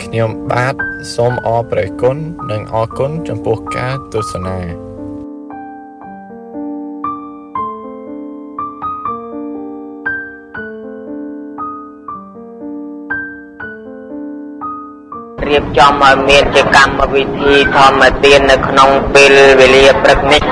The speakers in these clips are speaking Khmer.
ខ្ញុំបាទសូមអរព្រគុណនិងអរគុណចំពោះការទស្សនារៀបចំឲ្យមានជាកម្មវិធីធម្មទាននៅក្នុងពេលវេលាព្រឹកនេះ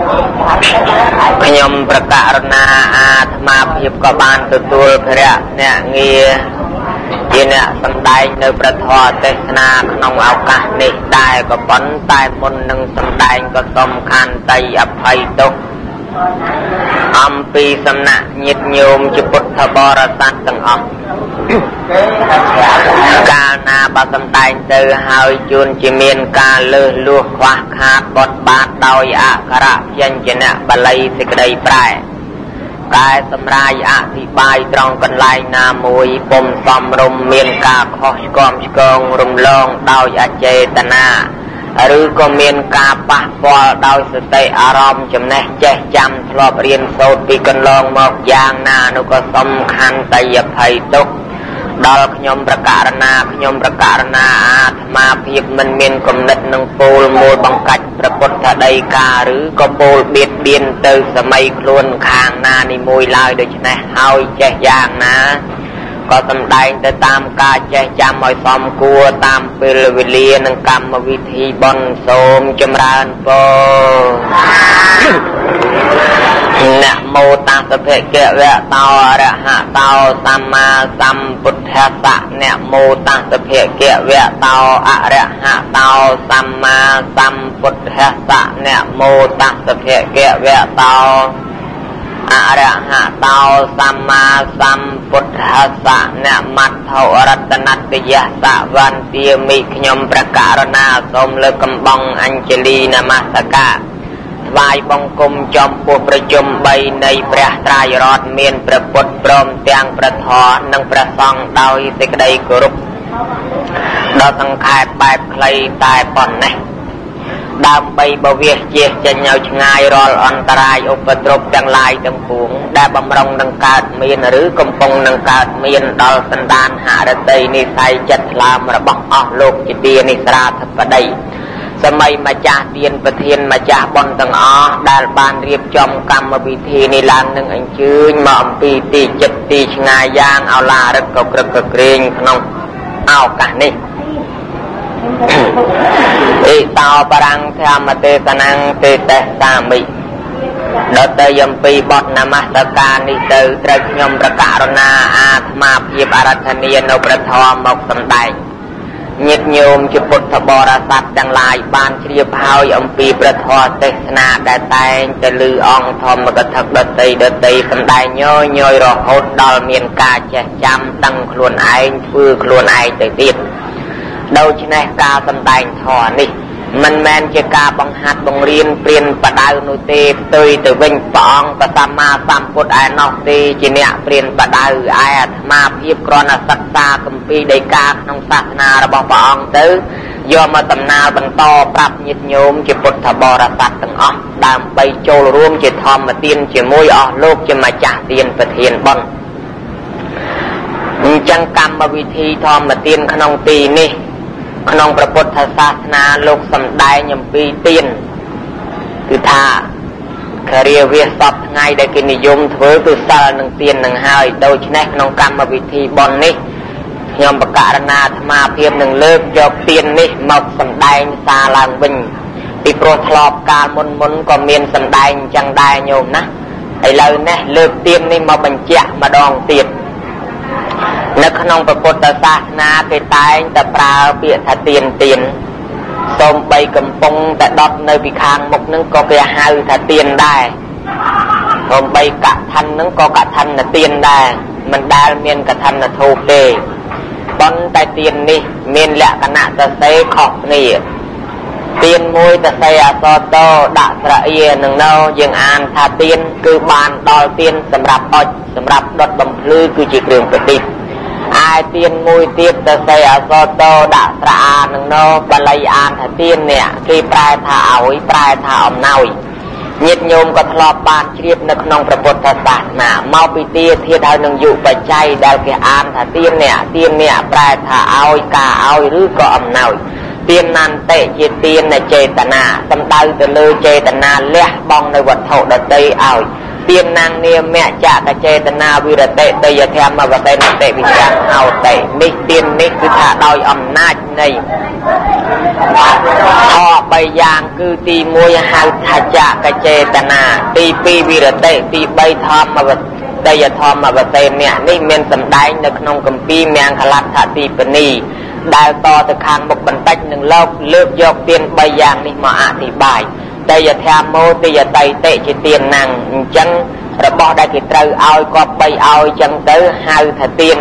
ខ្ញុំប្រកាសណាអាត្មាភាពក៏បានទទួលភារៈអ្នកងារជាអ្នកសម្ដែងនៅព្រះធម៌ទេសនាក្នុងឱកាសនេះដែរក៏ប៉ុន្តែមុននឹងសម្ដែងក៏សូមខន្តីអភ័យទោសអំពីសំណាក់ញាតិញោមជាពុទ្ធបរិស័ទទាំងអស់កាលណាបើសម្ដែងទៅហើយជួនជាមានការលើសលួសខ្វះខាតបត់បាតដោយអក្ខរញ្ញនៈបាលីសេចក្តីប្រែតែសម្រាយអធិប្បាយត្រង់កន្លែងណាមួយពុំសមរម្យមានការខុសឆ្គងឆ្គងរំលងដោយអចេតនាឬក៏មានការប៉ះពាល់ដោយសតិអារម្មណ៍ចំណេះចេះចាំធ្លាប់រៀនសូត្រពីកន្លងមកយ៉ាងណានោះក៏សំខាន់តែអភ័យទោសដល់ខ្ញុំប្រកាសណាអាត្មាភាពមិនមានគំនិតនឹងពោលមូលបង្កាច់ព្រះពុទ្ធដីកាឬក៏ពោលបៀតបៀនទៅសម័យខ្លួនខាងណានីមួយឡើយដូច្នេះហើយចេះយ៉ាងណាក៏សម្ដែងទៅតាមការចេះចាំឲ្យសមគួរតាមពេលវេលានិងកម្មវិធីបន់សូមចម្រើនពរนะโมตัสสะภะคะวะโตอะระหะโตสัมมาสัมพุทธัสสะนะโมตัสสะภะคะวะโตอะระหะโตสัมมาสัมพุทธัสสะนะโมตัสสะภะคะวะโตอะระหะโตสัมมาสัมพุทธัสสะนะมัทธรัตนัตยะสวันติមិខ្ញុំប្រកាសណាសូមលើកកំបងអញ្ជលីនមស្ការថ្វាយបង្គំចំពោះប្រជុំ3នៃព្រះត្រៃរតន៍មានព្រះពុទ្ធព្រមទាំងព្រះធម៌និងព្រះសង្ឃដោយសេចក្តីគោរពដល់សង្ខេបបែបខ្លីតែប៉ុណ្ណេះដើម្បីបវិជ្ជាចេញឲ្យឆ្ងាយរាល់អន្តរាយឧបទ្រពទាំងឡាយទាំងពួងដែលបំរុងនឹងកើតមានឬកំពុងនឹងកើតមានដល់សន្តានហឫទ័យនិស័យចិត្តថ្លើមរបស់អស់លោកជាទានិស្រាធិបតីសម័យម្ចាស់ទានប្រធានម្ចាស់បុណ្យទាំងអស់ដែលបានរៀបចំកម្មវិធីនេះឡើងនឹងអញ្ជើញមកអំពីទីចិត្តទីឆ្ងាយយ៉ាងឱឡារិកក៏ក្រឹកក៏ក្រែងក្នុងឱកាសនេះអេតោបរាំងធម្មទេសនាងទេសសាមិដល់ទៅអំពីបទនមស្ការនេះទៅត្រូវខ្ញុំប្រកាសណាអាត្មាភាពអរធនានៅព្រះធម៌មកសម្ដែងញាតិញោមជាពុទ្ធបរិស័ទទាំងឡាយបានជ្រាបហើយអំពីព្រះធម៌ទេសនាដែលតែងតែឮអង្គធម្មកថាដតីសម្ដែងញយរហូតដល់មានការចេះចាំតាំងខ្លួនឯងធ្វើខ្លួនឯងទៅទៀតដូច្នេះការសម្ដែងធម៌នេះមិនមែនជាការបង្ហាត់បង្រៀនព្រានបដៅនោះទេផ្ទុយទៅវិញព្រះអង្គសម្មាសម្ពុទ្ធឯណោះទេជាអ្នកព្រានបដៅឯអាត្មាភាពគ្រាន់តែសិក្សាគម្ពីរដីកាក្នុងសាសនារបស់ព្រះអង្គទៅយកមកដំណើរបន្តប្រាប់ញាតិញោមជាពុទ្ធបរិស័ទទាំងអស់ដើម្បីចូលរួមជាធម្មទានជាមួយអស់លោកជាម្ចាស់ទានប្រធានបុណ្យអញ្ចឹងកម្មវិធីធម្មទានក្នុងទីនេះក្នុងព្រះពុទ្ធសាសនាលោកសម្ដែងអំពីទានគឺថាគ្រាវាសពថ្ងៃដែលគេនិយមធ្វើគឺសិលនឹងទាននឹងហើយដូច្នេះក្នុងកម្មវិធីបុណ្យនេះខ្ញុំបកករណាអាត្មាភាពនឹងលើកយកទាននេះមកសម្ដែងសារឡើងវិញពីព្រោះធ្លាប់កាលមុនក៏មានសម្ដែងអញ្ចឹងដែរញោមណាឥឡូវនេះលើកទាននេះមកបញ្ជាក់ម្ដងទៀតនៅក្នុងព្រះពុទ្ធសាសនាគេតែងតែប្រើពាក្យថាទានសូម្បីកំពុងតែដុតនៅពីខាងមុខនឹងក៏គេហៅថាទានដែរសូម្បីកថានឹងក៏កថានទានដែរមិនដែលមានកថានធូបទេប៉ុន្តែទាននេះមានលក្ខណៈសរសេរខុសគ្នាទានមួយសរសេរអក្សរតដាក់ស្រៈអៀនឹងនៅយើងអានថាទានគឺបានដល់ទានសម្រាប់អុជសម្រាប់ដុតបំភ្លឺគឺជាគ្រឿងប្រទីបឯទានមួយទៀតសរសេរអក្សរតដាក់ស្រៈអានឹងនៅបាលីអានថាទាននេះគេប្រែថាឲ្យប្រែថាអំណោយ nhiệt nhôm có thọ bàn chiết nực nôngประពុទ្ធសាសនាមកពីទាធាតហើយនឹងយុបច្ច័យដែលគេអានថាទានអ្នកប្រែថាឲ្យការឲ្យឬក៏អំណោយទាននន្តិជាទានចេតនាសំដៅទៅលើចេតនាលះបង់នៅវត្ថុដតីឲ្យទាននាងនាមៈចកចេតនាវិរតិតយធម្មវតេនតិវិជ្ជាអោតិនេះទាននេះគឺថាដោយអំណាចនៃខ3យ៉ាងគឺទី1ហៅថាចកចេតនាទី2វិរតិទី3ធម្មវតេយធម្មវតេននេះមានសម្ដែងនៅក្នុងគម្ពីរមង្គលដ្ឋទីបនីដែលតទៅខាងមុខបន្តិចនឹងលើកយកទាន3យ៉ាងនេះមកអធិប្បាយតយធម្មោទយតៃតិជាទានណាំងអញ្ចឹងរបស់ដែលគេត្រូវឲ្យគាត់បីឲ្យអញ្ចឹងទៅហៅថាទាន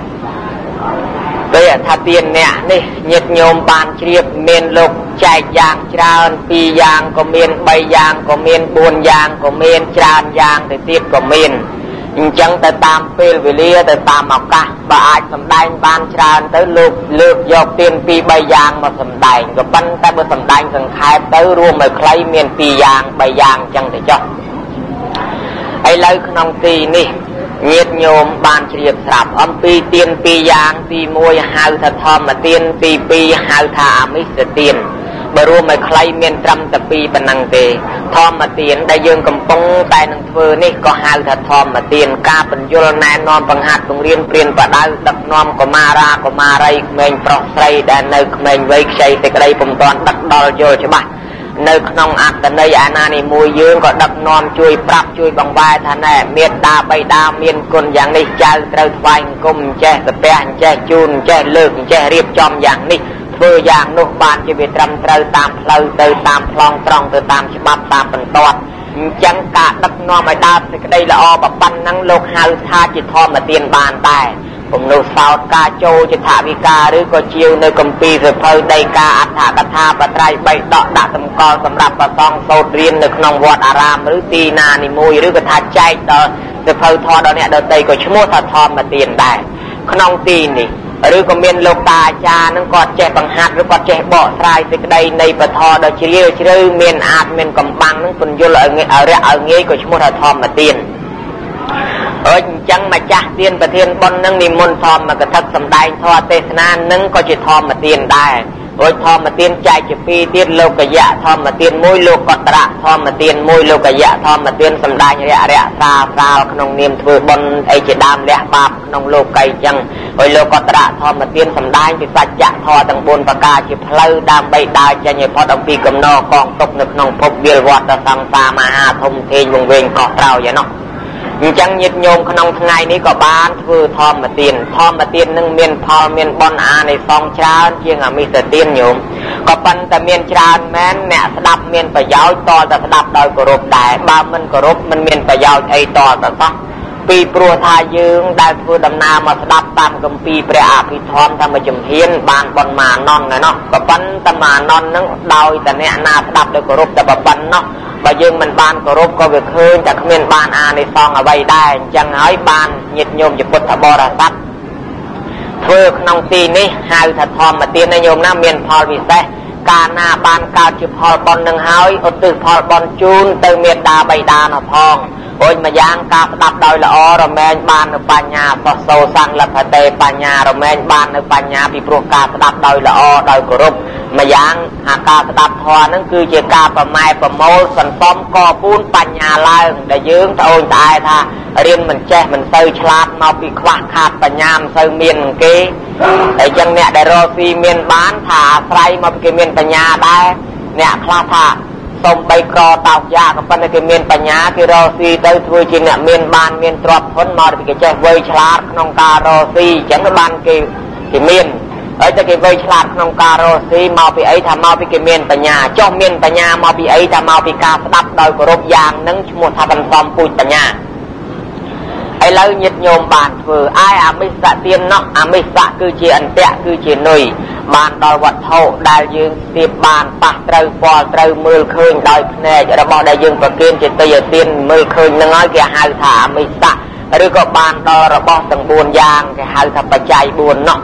ពេលថាទានអ្នកនេះញាតិញោមបានជ្រាបមានលោកចែកយ៉ាងច្រើន2យ៉ាងក៏មាន3យ៉ាងក៏មាន4យ៉ាងក៏មានច្រើនយ៉ាងទៅទៀតក៏មានអញ្ចឹងទៅតាមពេលវេលាទៅតាមឱកាសបើអាចសម្ដែងបានច្រើនទៅលោកលើកយកទាន2 3យ៉ាងមកសម្ដែងក៏ប៉ុន្តែបើសម្ដែងសង្ខេបទៅរួមឲ្យខ្លីមាន2យ៉ាង3យ៉ាងអញ្ចឹងទៅចុះឥឡូវក្នុងទីនេះញាតិញោមបានជ្រាបស្រាប់អំពីទាន2យ៉ាងទី1ហៅថាធម្មទានទី2ហៅថាអមិសទានបើរួមឲ្យខ្លីមានត្រឹមតែ2ប៉ុណ្ណឹងទេធម្មទានដែលយើងកំពុងតែនឹងធ្វើនេះក៏ហៅថាធម្មទានការបញ្យល់ណែនាំបង្ហាត់បង្រៀនព្រានបដៅដឹកនាំកុមារាកុមារីក្មេងប្រុសស្រីដែលនៅក្មេងវ័យខ្ចីសេចក្តីពុំទាន់ដឹកដល់យល់ច្បាស់នៅក្នុងអត្តន័យអាណានិមួយយើងក៏ដឹកនាំជួយប្រាប់ជួយបង្វែរថាណែមេត្តាបិតាមានគុណយ៉ាងនេះចៅត្រូវថ្វាយអង្គមចេះសាពះចេះជូនចេះលើកចេះរៀបចំយ៉ាងនេះធ្វើយ៉ាងនោះបានជាវាត្រឹមត្រូវតាមផ្លូវទៅតាមប្លង់ត្រង់ទៅតាមច្បាប់តាមបន្ទាត់អញ្ចឹងការដឹកនាំឲ្យដើរសេចក្តីល្អប៉ុណ្ណឹងលោកហៅថាជាធម្មទានបានដែរគំនូសោតការចូលជាថវិកាឬក៏ជាវនៅគម្ពីរសភៅដីកាអដ្ឋកថាបត្រៃ3ដកដាក់សម្គាល់សម្រាប់ប្រសងសូត្ររៀននៅក្នុងវត្តអារាមឬទីណានីមួយឬក៏ថាចែកដល់សភៅធម៌ដល់អ្នកដទៃក៏ឈ្មោះថាធម្មទានដែរក្នុងទីនេះឬក៏មានលោកតាអាចារ្យនឹងគាត់ចេះបង្ហាត់ឬគាត់ចេះបកស្រាយសេចក្តីនៃពធដ៏ជ្រាលជ្រៅមានអាចមានកំបាំងនឹងពន្យល់ឲ្យងាយក៏ឈ្មោះថាធម្មទានអញ្ចឹងម្ចាស់ទានប្រធានបុណ្យនឹងនិមន្តធម្មកថាសម្ដែងធម៌ទេសនានឹងក៏ជាធម្មទានដែររួចធម្មទានចែកជា2ទៀតលោកយៈធម្មទាន1លោកកតរៈធម្មទាន1លោកយៈធម្មទានសម្ដែងរយៈសាលក្នុងនាមធ្វើបុណ្យអីជាដើមលះបាបក្នុងលោកីអញ្ចឹងហើយលោកកតរៈធម្មទានសម្ដែងពីសច្ចៈធម៌ទាំង4ប្រការជាផ្លូវដើម្បីដើរចេញឲ្យផុតអំពីកំណរកងទុកនៅក្នុងភពវាលវត្តសង្សារមហាធំធេងវង្វេងកោះត្រោយឯណោះអញ្ចឹងញាតិញោមក្នុងថ្ងៃនេះក៏បានធ្វើធម្មទាននឹងមានផលមានបុណ្យអានិសង្សច្រើនជាងអមិសទានញោមក៏ប៉ុន្តែមានច្រើនមែនអ្នកស្ដាប់មានប្រយោជន៍តតែស្ដាប់ដោយគោរពដែរបើមិនគោរពមិនមានប្រយោជន៍អីតទៅសោះពីព្រោះថាយើងដែលធ្វើដំណើរមកស្ដាប់តាមគម្ពីរព្រះអភិធម្មតាមជំហានបានបុណ្យមាណនណោះក៏ប៉ុន្តែមាណននឹងដោយតែអ្នកណាស្ដាប់ដោយគោរពតែប៉ុណ្ណោះបើយើងមិនបានគោរពក៏វាឃើញតែគ្មានបានអានិសង្សអ្វីដែរអញ្ចឹងហើយបានញាតិញោមជាពុទ្ធបរិស័ទធ្វើក្នុងទីនេះហៅថាធម្មទានញោមណាមានផលពិសេសកាលណាបានកើតជាផលបុណ្យនឹងហើយឧទ្ទិសផលបុណ្យជូនទៅមេត្តាបិតានោះផងអូចម្យ៉ាងការស្ដាប់ដោយល្អរមែងបាននៅបញ្ញាសោសោសង្លភតេបញ្ញារមែងបាននៅបញ្ញាពីព្រោះការស្ដាប់ដោយល្អដោយគោរpomម្យ៉ាងអាការស្ដាប់ធម៌ហ្នឹងគឺជាការប្រម៉ែប្រមូលសន្សំកពូនបញ្ញាឡើងដែលយើងត្អូញត្អែថារៀនមិនចេះមិនសូវឆ្លាតមកពីខ្វះខាតបញ្ញាមិនសូវមាននឹងគេហើយចឹងអ្នកដែលរកស៊ីមានបានថាអាស្រ័យមកពីគេមានបញ្ញាដែរអ្នកខ្លះថាសូមបីក្រតោកយ៉ាក៏ប៉ុន្តែគេមានបញ្ញាគេរកស៊ីទៅធ្វើជាអ្នកមានបានមានទ្រព្យធនមកពីគេចេះវៃឆ្លាតក្នុងការរកស៊ីចឹងទៅបានគេមានហើយតែគេវៃឆ្លាតក្នុងការរកស៊ីមកពីអីថាមកពីគេមានបញ្ញាចុះមានបញ្ញាមកពីអីថាមកពីការស្ដាប់ដោយគោរពយ៉ាងហ្នឹងឈ្មោះថាបន្សំពូជបញ្ញាឥឡូវញាតិញោមបានធ្វើអាយអមិសទាននោះអមិសគឺជាអន្តៈគឺជានុយបានដល់វត្ថុដែលយើងស្ទាបបានប៉ះត្រូវពាល់ត្រូវមើលឃើញដោយភ្នែករបស់ដែលយើងប្រគិនជាទិយទានមើលឃើញនឹងហើយគេហៅថាអមិសឬក៏បានដល់របស់ទាំង4យ៉ាងគេហៅថាបច្ច័យ4នោះ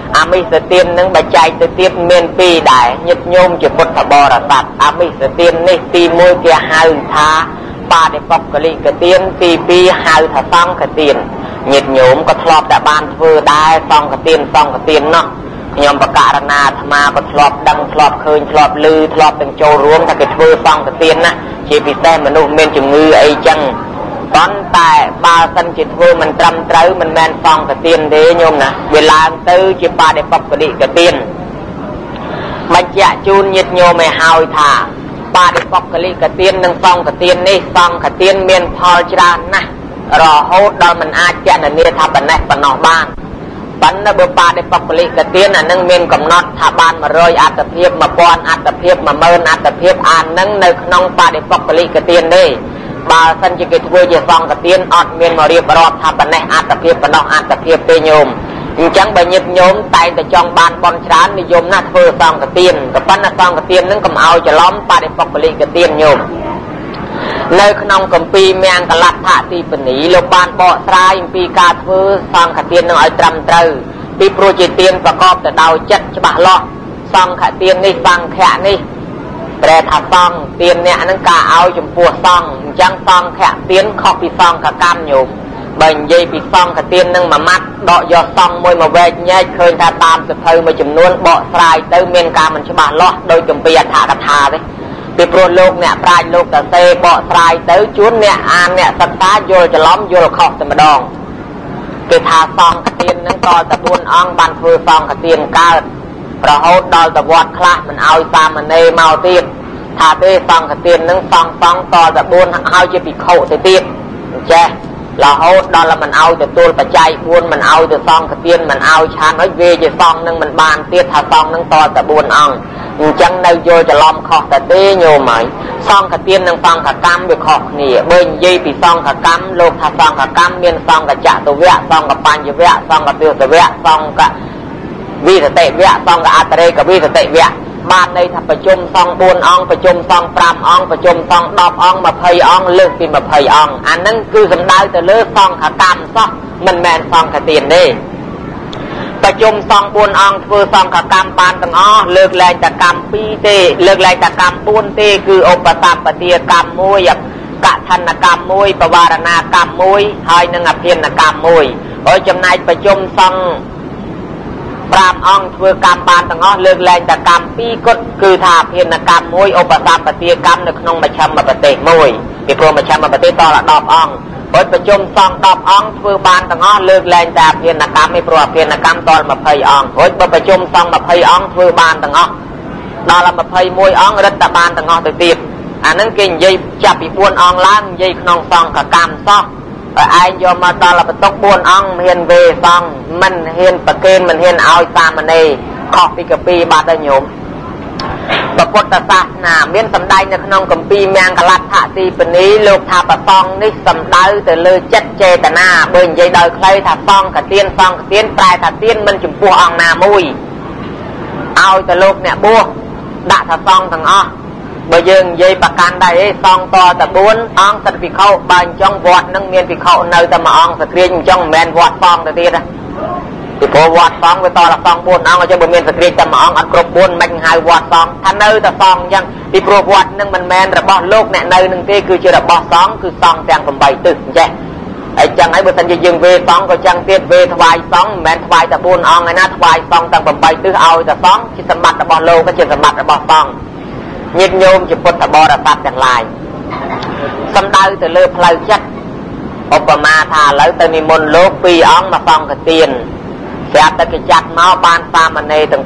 អាមិសទាននឹងបច្ច័យទៅទៀតមានពីរដែរញាតិញោមជាពុទ្ធបរិស័ទអាមិសទាននេះទី1គេហៅថាបាតិបុគ្គលិកទានទី2ហៅថាសង្ឃទានញាតិញោមក៏ធ្លាប់តែបានធ្វើដែរសង្ឃទាននោះខ្ញុំបកករណាអាត្មាក៏ធ្លាប់ដឹងធ្លាប់ឃើញធ្លាប់ឮធ្លាប់ទាំងចូលរួមថាគេធ្វើសង្ឃទានណាជាពិសេសមនុស្សមានជំងឺអីចឹងប៉ុន្តែបើសិនជាធ្វើមិនត្រឹមត្រូវមិនមែនសង្ឃទានទេញោមណាវាឡើងទៅជាបាតិបុគ្គលិកទានបញ្ជាក់ជូនញាតិញោមឲ្យហើយថាបាតិបុគ្គលិកទាននិងសង្ឃទាននេះសង្ឃទានមានផលច្រើនណាស់រហូតដល់មិនអាចគណនាថាប៉ុណ្ណេះប៉ុណ្ណោះបានប៉ុន្តែបើបាតិបុគ្គលិកទានអានឹងមានកំណត់ថាបាន100អត្តភាព1000អត្តភាព10000អត្តភាពអានឹងនៅក្នុងបាតិបុគ្គលិកទានទេបើសិនជាគេធ្វើជាសង្ឃទានអត់មានមករៀបរាប់ថាប៉ុណ្ណេះអត្តភាពប៉ុណ្ណោះអត្តភាពទេញោមអញ្ចឹងបើញាតិញោមតែងតែចង់បានបន់ច្រើននិយមណាស់ធ្វើសង្ឃទានក៏ប៉ុន្តែសង្ឃទាននឹងកុំឲ្យច្រឡំបាតិបុគ្គលិកទានញោមនៅក្នុងគម្ពីរមង្គលដ្ឋទីបនីលោកបានបកស្រាយអំពីការធ្វើសង្ឃទាននឹងឲ្យត្រឹមត្រូវពីព្រោះជាទានប្រកបទៅដោយចិត្តច្បាស់លាស់សង្ឃទាននេះសង្ឃៈនេះប្រែថាសង្ឃទានអ្នកនឹងការឲ្យចំពោះសង្ឃអញ្ចឹងសង្ឃៈទានខុសពីសង្ឃកម្មញោមបើនិយាយពីសង្ឃទាននឹងមួយម៉ាត់ដកយកសង្ឃមួយមកវែកញែកឃើញថាតាមសភៅមួយចំនួនបកស្រាយទៅមានការមិនច្បាស់លាស់ដោយគម្ពីរអដ្ឋកថាទេពីព្រោះលោកអ្នកប្រាជ្ញលោកតាសេបកស្រាយទៅជួនអ្នកអានអ្នកសិក្សាយល់ច្រឡំយល់ខុសតែម្ដងគេថាសង្ឃទាននឹងតតែ4អង្គបានធ្វើសង្ឃទានកើតរហូតដល់ទៅវត្តខ្លះមិនឲ្យសាមណេរមកទៀតថាទេសង្ឃទាននឹងសង្ឃតតែ4ហើយជាភិក្ខុទៅទៀតអញ្ចេះរហូតដល់មិនឲ្យទទួលបច្ច័យ4មិនឲ្យទៅសង្ឃទានមិនឲ្យឆានឲ្យវេជាសង្ឃនឹងមិនបានទៀតថាសង្ឃនឹងតតែ4អង្គអញ្ចឹងនៅយល់ច្រឡំខុសតែទេញោមហើយសង្ឃទាននិងសង្ឃកម្មវាខុសគ្នាបើនិយាយពីសង្ឃកម្មលោកថាសង្ឃកម្មមានសង្ឃចតុវៈសង្ឃបញ្ញវៈសង្ឃទិសវៈសង្ឃវិរតិវៈសង្ឃអតរេកវិរតិវៈបានន័យថាប្រជុំសង្ឃ4អង្គប្រជុំសង្ឃ5អង្គប្រជុំសង្ឃ10អង្គ20អង្គលើកពី20អង្គអានឹងគឺសំដៅទៅលើសង្ឃកម្មសោះមិនមែនសង្ឃទានទេប្រជុំសង្ឃ4អង្គធ្វើសង្ឃកម្មបានទាំងអស់លើកលែងតែកម្ម2ទេលើកលែងតែកម្ម4ទេគឺឧបសម្បទាកម្ម1កឋិនកម្ម1បវារណាកម្ម1ហើយនិងអភិនកម្ម1ហើយចំណែកប្រជុំសង្ឃ5អង្គធ្វើកម្មបានទាំងអស់លើកលែងតែកម្ម2គត់គឺថាអភិនកម្ម1ឧបសម្បទាកម្មនៅក្នុងមជ្ឈមប្រទេស1ពីព្រោះមជ្ឈមប្រទេសតដល់10អង្គហើយប្រជុំសង្ឃ10អង្គធ្វើបានទាំងអស់លើកលែងតែអភិនកម្មឯព្រោះអភិនកម្មត20អង្គហើយបើប្រជុំសង្ឃ20អង្គធ្វើបានទាំងអស់ដល់21អង្គរឹតតែបានទាំងអស់ទៅទៀតអានឹងគេនិយាយចាប់ពី4អង្គឡើងនិយាយក្នុងសង្ឃកម្មសោះហើយឯងយកមកដល់បន្ទុក4អង្គមានវេសង្ឃមិនហ៊ានប្រកេនមិនហ៊ានឲ្យសាមណេរខុសពីកពីបាត់ហើយញោមពុទ្ធសាសនាមានសម្ដែងនៅក្នុងគម្ពីរមង្គលដ្ឋទីបនីលោកថាប្រសងនេះសំដៅទៅលើចិត្តចេតនាបើនិយាយដោយខ្លីថាសង្ឃទានប្រែថាទានមិនចំពោះអង្គណាមួយឲ្យទៅលោកអ្នកបួសដាក់ថាសង្ឃទាំងអស់បើយើងនិយាយប្រកាន់ដែរឯងសង្ឃតតែ4អង្គសិទ្ធិភិក្ខុបើអញ្ចឹងវត្តនឹងមានភិក្ខុនៅតែមួយអង្គសក្រាញអញ្ចឹងមិនមែនវត្តសង្ឃទៅទៀតណាពីព្រោះវត្តសង្ឃវាតតែសង្ឃ4អង្គអញ្ចឹងបើមានសក្រាញតែមួយអង្គអត់គ្រប់4មិនហៅវត្តសង្ឃថានៅតែសង្ឃអញ្ចឹងពីព្រោះវត្តនឹងមិនមែនរបស់លោកអ្នកនៅនឹងទេគឺជារបស់សង្ឃគឺសង្ឃទាំង8ទិសអញ្ចឹងហើយចឹងហើយបើសិនជាយើងវេសង្ឃក៏ចឹងទៀតវេថ្វាយសង្ឃមិនមែនថ្វាយតែ4អង្គឯណាថ្វាយសង្ឃទាំង8ទិសឲ្យតែសង្ឃជាសម្បត្តិរបស់លោកក៏ជាសម្បត្តិរបស់សង្ឃញាតិញោមជាពុទ្ធបរិស័ទទាំងឡាយសំដៅទៅលើផ្លូវចិត្តឧបមាថាឥឡូវទៅនិមន្តលោក2អង្គមកសង្ឃទានស្រាប់តែគេចាត់មកបានសាមណេរទាំង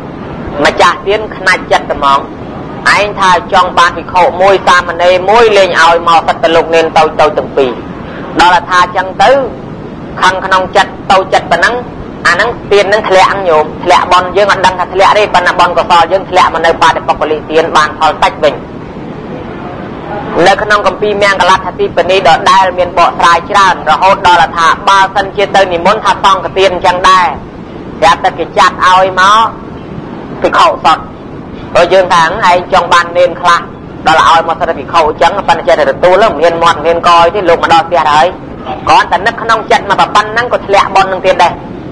2ម្ចាស់ទានខ្នាច់ចិត្តត្មងឯងថាចង់បានភិក្ខុមួយសាមណេរមួយលេងឲ្យមកសិតទៅលោកនេនទៅទាំង2ដល់ថាចឹងទៅខឹងក្នុងចិត្តទៅចិត្តប៉ុណ្ណឹងអាហ្នឹងទាននឹងធ្លាក់ញោមធ្លាក់បនយើងអត់ដឹងថាធ្លាក់ទេប៉ុន្តែបនកុសលយើងធ្លាក់មកនៅបាតិបុគ្គលិទានបានផលតិចវិញនៅក្នុងគម្ពីរមង្គលដ្ឋទីបនីដដែលមានបកស្រាយច្រើនរហូតដល់ថាបើសិនជាទៅនិមន្តថាសង្ឃទានអញ្ចឹងដែរប្រាប់តែគេចាត់ឲ្យមកភិក្ខុសតហើយយើងថាឯងចង់បាននេនខ្លះដល់ឲ្យមកសិទ្ធិភិក្ខុអញ្ចឹងប៉ុន្តែចេះតែទទួលមិនមានមាត់មានកយទេលោកមកដល់ផ្ទះហើយគ្រាន់តែនឹកក្នុងចិត្តមកប៉ុណ្ណឹងក៏ធ្លាក់បននឹងទៀតដែរ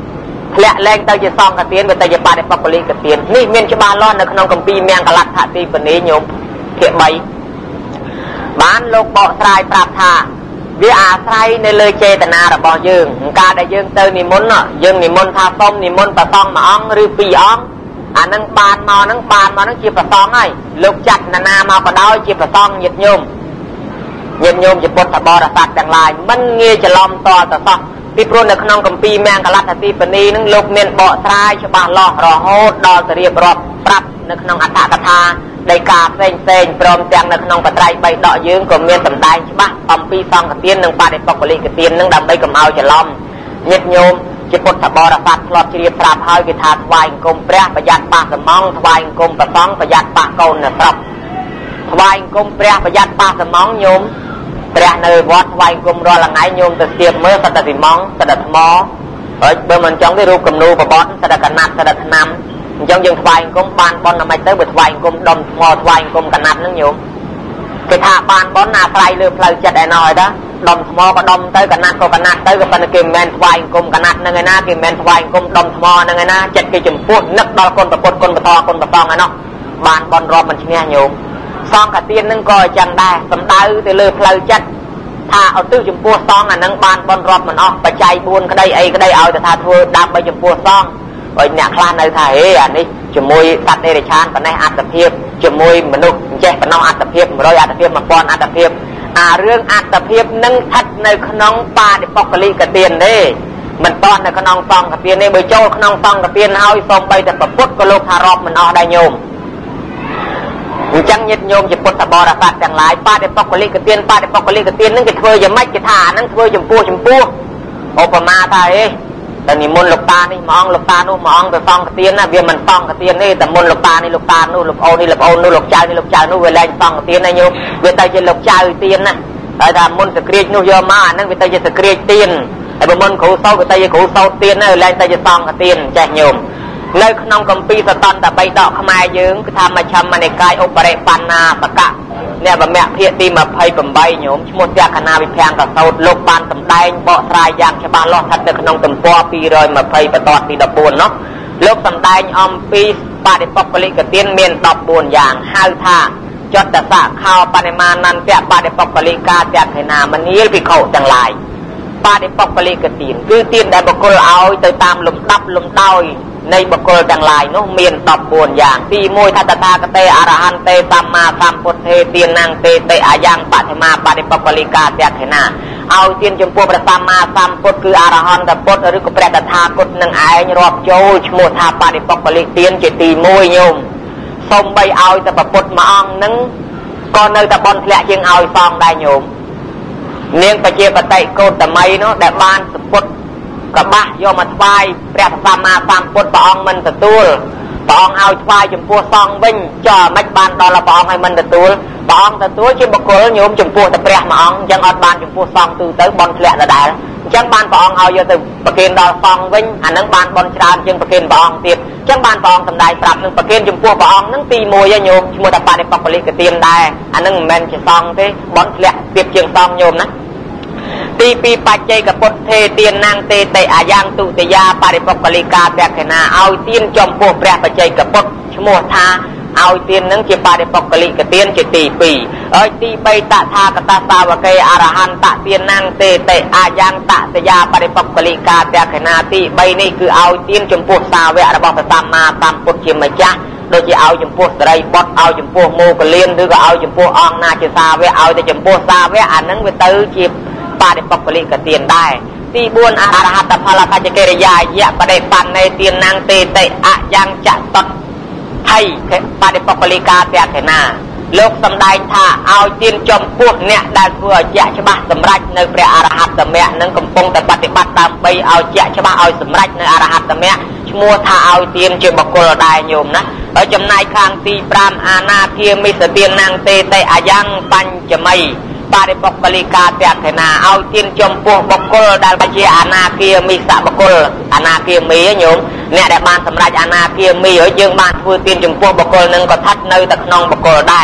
ធ្លាក់លែងទៅជាសង្ឃទានវាទៅជាបដិបកលិកទាននេះមានច្បាស់លាស់នៅក្នុងគម្ពីរមង្គលដ្ឋទីបនីញោមភាគ3បានលោកបកស្រាយប្រាប់ថាវាអាស្រ័យនៅលើចេតនារបស់យើងការដែលយើងទៅនិមន្តយើងនិមន្តថាសូមនិមន្តព្រះសង្ឃមួយអង្គឬពីរអង្គអានឹងបានមកនឹងជាព្រះសង្ឃហើយលោកចាត់ណាមកក៏ដោយជាព្រះសង្ឃញាតិញោមជាពុទ្ធបរិស័ទទាំងឡាយមិនងាយច្រឡំតទៅសោះពីព្រោះនៅក្នុងគម្ពីរមង្គលដ្ឋទីបនីនឹងលោកមានបកស្រាយច្បាស់លាស់រហូតដល់ទៅរៀបរាប់ប្រាប់នៅក្នុងអត្ថកថាដីកាផ្សេងព្រមទាំងនៅក្នុងបត្រៃ3ដកយើងក៏មានសម្ដែងច្បាស់អំពីសង្ឃទាននិងបដិបកលិកទាននឹងដើម្បីកុំឲ្យច្រឡំញាតិញោមជាពុទ្ធបរិស័ទធ្លាប់ជ្រាបប្រាប់ហើយគេថាថ្វាយអង្គមព្រះប្រយ័ត្នប៉ះសំងថ្វាយអង្គមព្រះសង្ឃប្រយ័ត្នប៉ះកូននៅស្រុកថ្វាយអង្គមព្រះប្រយ័ត្នប៉ះសំងញោមព្រះនៅវត្តថ្វាយអង្គមរាល់ថ្ងៃញោមទៅស្ទាបមើលសត្វតែសំងសត្វតែថ្មហើយបើមិនចង់ទេរូបគំនូបបត់សត្វតែកណាត់សត្វតែឆ្នាំអញ្ចឹងយើងថ្វាយអង្គមបានបន់ណាមិនទៅបើថ្វាយអង្គមដុំថ្មថ្វាយអង្គមកណាត់ហ្នឹងញោមគេថាបានបន់អាស្រ័យលើផ្លូវចិត្តឯណោះហើយតាដុំថ្មក៏ដុំទៅកណាត់ក៏កណាត់ទៅក៏ប៉ុន្តែគេមិនមែនថ្វាយអង្គមកណាត់ហ្នឹងឯណាគេមិនមែនថ្វាយអង្គមដុំថ្មហ្នឹងឯណាចិត្តគេចំពោះនឹកដល់គុណប្រពុតគុណបធគុណប្រសងឯណោះបានបន់រាប់មិនឈ្នះញោមសង្ឃទានហ្នឹងក៏អញ្ចឹងដែរសំដៅទៅលើផ្លូវចិត្តថាឧទ្ទិសចំពោះសង្ឃអាហ្នឹងបានបន់រាប់មិនអស់បច្ច័យ4ក្តីអីក្តីឲ្យទៅថាធ្វើដើម្បីចំពោះសង្ឃហើយអ្នកខ្លះនៅថាហេអានេះជាមួយសត្វដេរឆានប៉ុណ្ណេះអត្តភាពជាមួយមនុស្សចេះប៉ុណ្ណោះអត្តភាព100អត្តភាព1000អត្តភាពអារឿងអត្តភាពនឹងស្ថិតនៅក្នុងបដិបកលិកទានទេមិនតន់នៅក្នុងសង្ឃទានទេបើចូលក្នុងសង្ឃទានហើយសូម្បីតែប្រពុតក៏លោកថារាប់មិនអស់ដែរញោមអញ្ចឹងញាតិញោមជាពុទ្ធបរិស័ទទាំងឡាយបដិបកលិកទាននឹងគេធ្វើយ៉ាងម៉េចគេថាអានឹងធ្វើចំពោះឧបមាថាហេតែនិមន្តលោកតានេះមួយអង្គលោកតានោះមួយអង្គទៅសង្ឃទានណាវាមិនសង្ឃទានទេតែមុនលោកតានេះលោកតានោះលោកអូននេះលោកអូននោះលោកចៅនេះលោកចៅនោះវាលែងសង្ឃទានណាញោមវាទៅជាលោកចៅទានណាហើយថាមុនសក្រាចនោះយកមកអានឹងវាទៅជាសក្រាចទានហើយបើមុនគ្រូសោតវាទៅជាគ្រូសោតទានណាលែងទៅជាសង្ឃទានចេះញោមនៅក្នុងគម្ពីរសតន្តបៃដកខ្មែរយើងគឺថាមជ្ឈមនិកាយឧបរិបណ្ណាបកៈអ្នកបមៈភាគទី28ញោមឈ្មោះទក្ខណាវិភាំងកសោតលោកបានសម្ដែងបកស្រាយយ៉ាងច្បាស់លាស់ស្ថិតនៅក្នុងទំព័រ220បន្ទាត់ទី14នោះលោកសម្ដែងអំពីបដិបកលិកទានមាន14យ៉ាងហៅថាចតសៈខោបនិមានន្តៈបដិបកលិកាទក្ខណាមនាលភិក្ខុទាំងឡាយបដិបកលិកទានគឺទានដែលបុគ្គលឲ្យទៅតាមលំដាប់លំដោយនៃបុគ្គលទាំងឡាយនោះមាន14យ៉ាងទី1ថាតថាគតេអរហន្តេសម្មាសម្ពុទ្ធេទានងទេតេអាយ៉ាងបឋមាបដិបកលិកាទក្ខណាឲ្យទានចំពោះព្រះសម្មាសម្ពុទ្ធគឺអរហន្តពុទ្ធឬក៏ព្រះតថាគតនឹងឯងរាប់ចូលឈ្មោះថាបដិបកលិទានជាទី1ញោមសូម្បីឲ្យតែប្រពុតមួយអង្គនឹងក៏នៅតែបន់ធ្លាក់ជាងឲ្យសងដែរញោមនាងបជាបតិកោតមីនោះដែលបានសពុទ្ធកបាសយកមកថ្វាយព្រះសម្មាសម្ពុទ្ធព្រះអង្គមិនទទួលព្រះអង្គឲ្យថ្វាយចំពោះសង្ឃវិញចុះមិនបានដល់ព្រះអង្គឲ្យមិនទទួលព្រះអង្គទទួលជាបុគ្គលញោមចំពោះតែព្រះមួយអង្គអញ្ចឹងអត់បានចំពោះសង្ឃទូទៅបន់ធ្លាក់ដដែលអញ្ចឹងបានព្រះអង្គឲ្យយកទៅប្រគេនដល់សង្ឃវិញអានឹងបានបន់ច្រើនជាងប្រគេនព្រះអង្គទៀតអញ្ចឹងបានព្រះអង្គសម្ដែងប្រាប់នឹងប្រគេនចំពោះព្រះអង្គនឹងទី1ឯញោមឈ្មោះថាបដិបកលិកទានដែរអានឹងមិនមែនជាសង្ឃទេបន់ធ្លាក់ទៀតជាងសង្ឃញោមណាទី2បច្ចេកពុទ្ធទេទានណាងទេតេអាយ៉ាងទុតិយាបរិបកលិកាទក្ខណាឲ្យទានចំពោះព្រះបច្ចេកពុទ្ធឈ្មោះថាឲ្យទាននឹងជាបរិបកលិកទានជាទី2ហើយទី3តថាកតសាវកេអរហន្តទានណាងទេតេអាយ៉ាងតតយាបរិបកលិកាទក្ខណាទី3នេះគឺឲ្យទានចំពោះសាវករបស់ព្រះសម្មាសម្ពុទ្ធជាម្ចាស់ដូចជាឲ្យចំពោះស្រីបុត្រឲ្យចំពោះមោគលានឬក៏ឲ្យចំពោះអង្គណាជាសាវកឲ្យតែចំពោះសាវកអានឹងវាទៅជាបដិបកលិកទានដែរទី4អរហត្តផលបច្ចកិរិយាយៈបដិបណ្ណេទានណាងទេតេអយ៉ាងចតតថៃបដិបកលិកាទក្ខណាលោកសម្ដែងថាឲ្យទានចំពោះអ្នកដែលធ្វើឲ្យជាក់ច្បាស់សម្រេចនៅព្រះអរហត្តមគ្គនឹងកំពុងតែបប្រតិបត្តិដើម្បីឲ្យជាក់ច្បាស់ឲ្យសម្រេចនៅអរហត្តមគ្គឈ្មោះថាឲ្យទានជាបុគ្គលដែរញោមណាហើយចំណែកខាងទី5អានាគាមិសទានណាងទេតេអយ៉ាងបញ្ចមីបរិបកលិកាទក្ខណាឲ្យទានចំពោះបុគ្គលដែលជាអនាគាមិសបុគ្គលអនាគាមីញោមអ្នកដែលបានសម្រេចអនាគាមីហើយយើងបានធ្វើទានចំពោះបុគ្គលនឹងក៏ស្ថិតនៅតែក្នុងបុគ្គលដែរ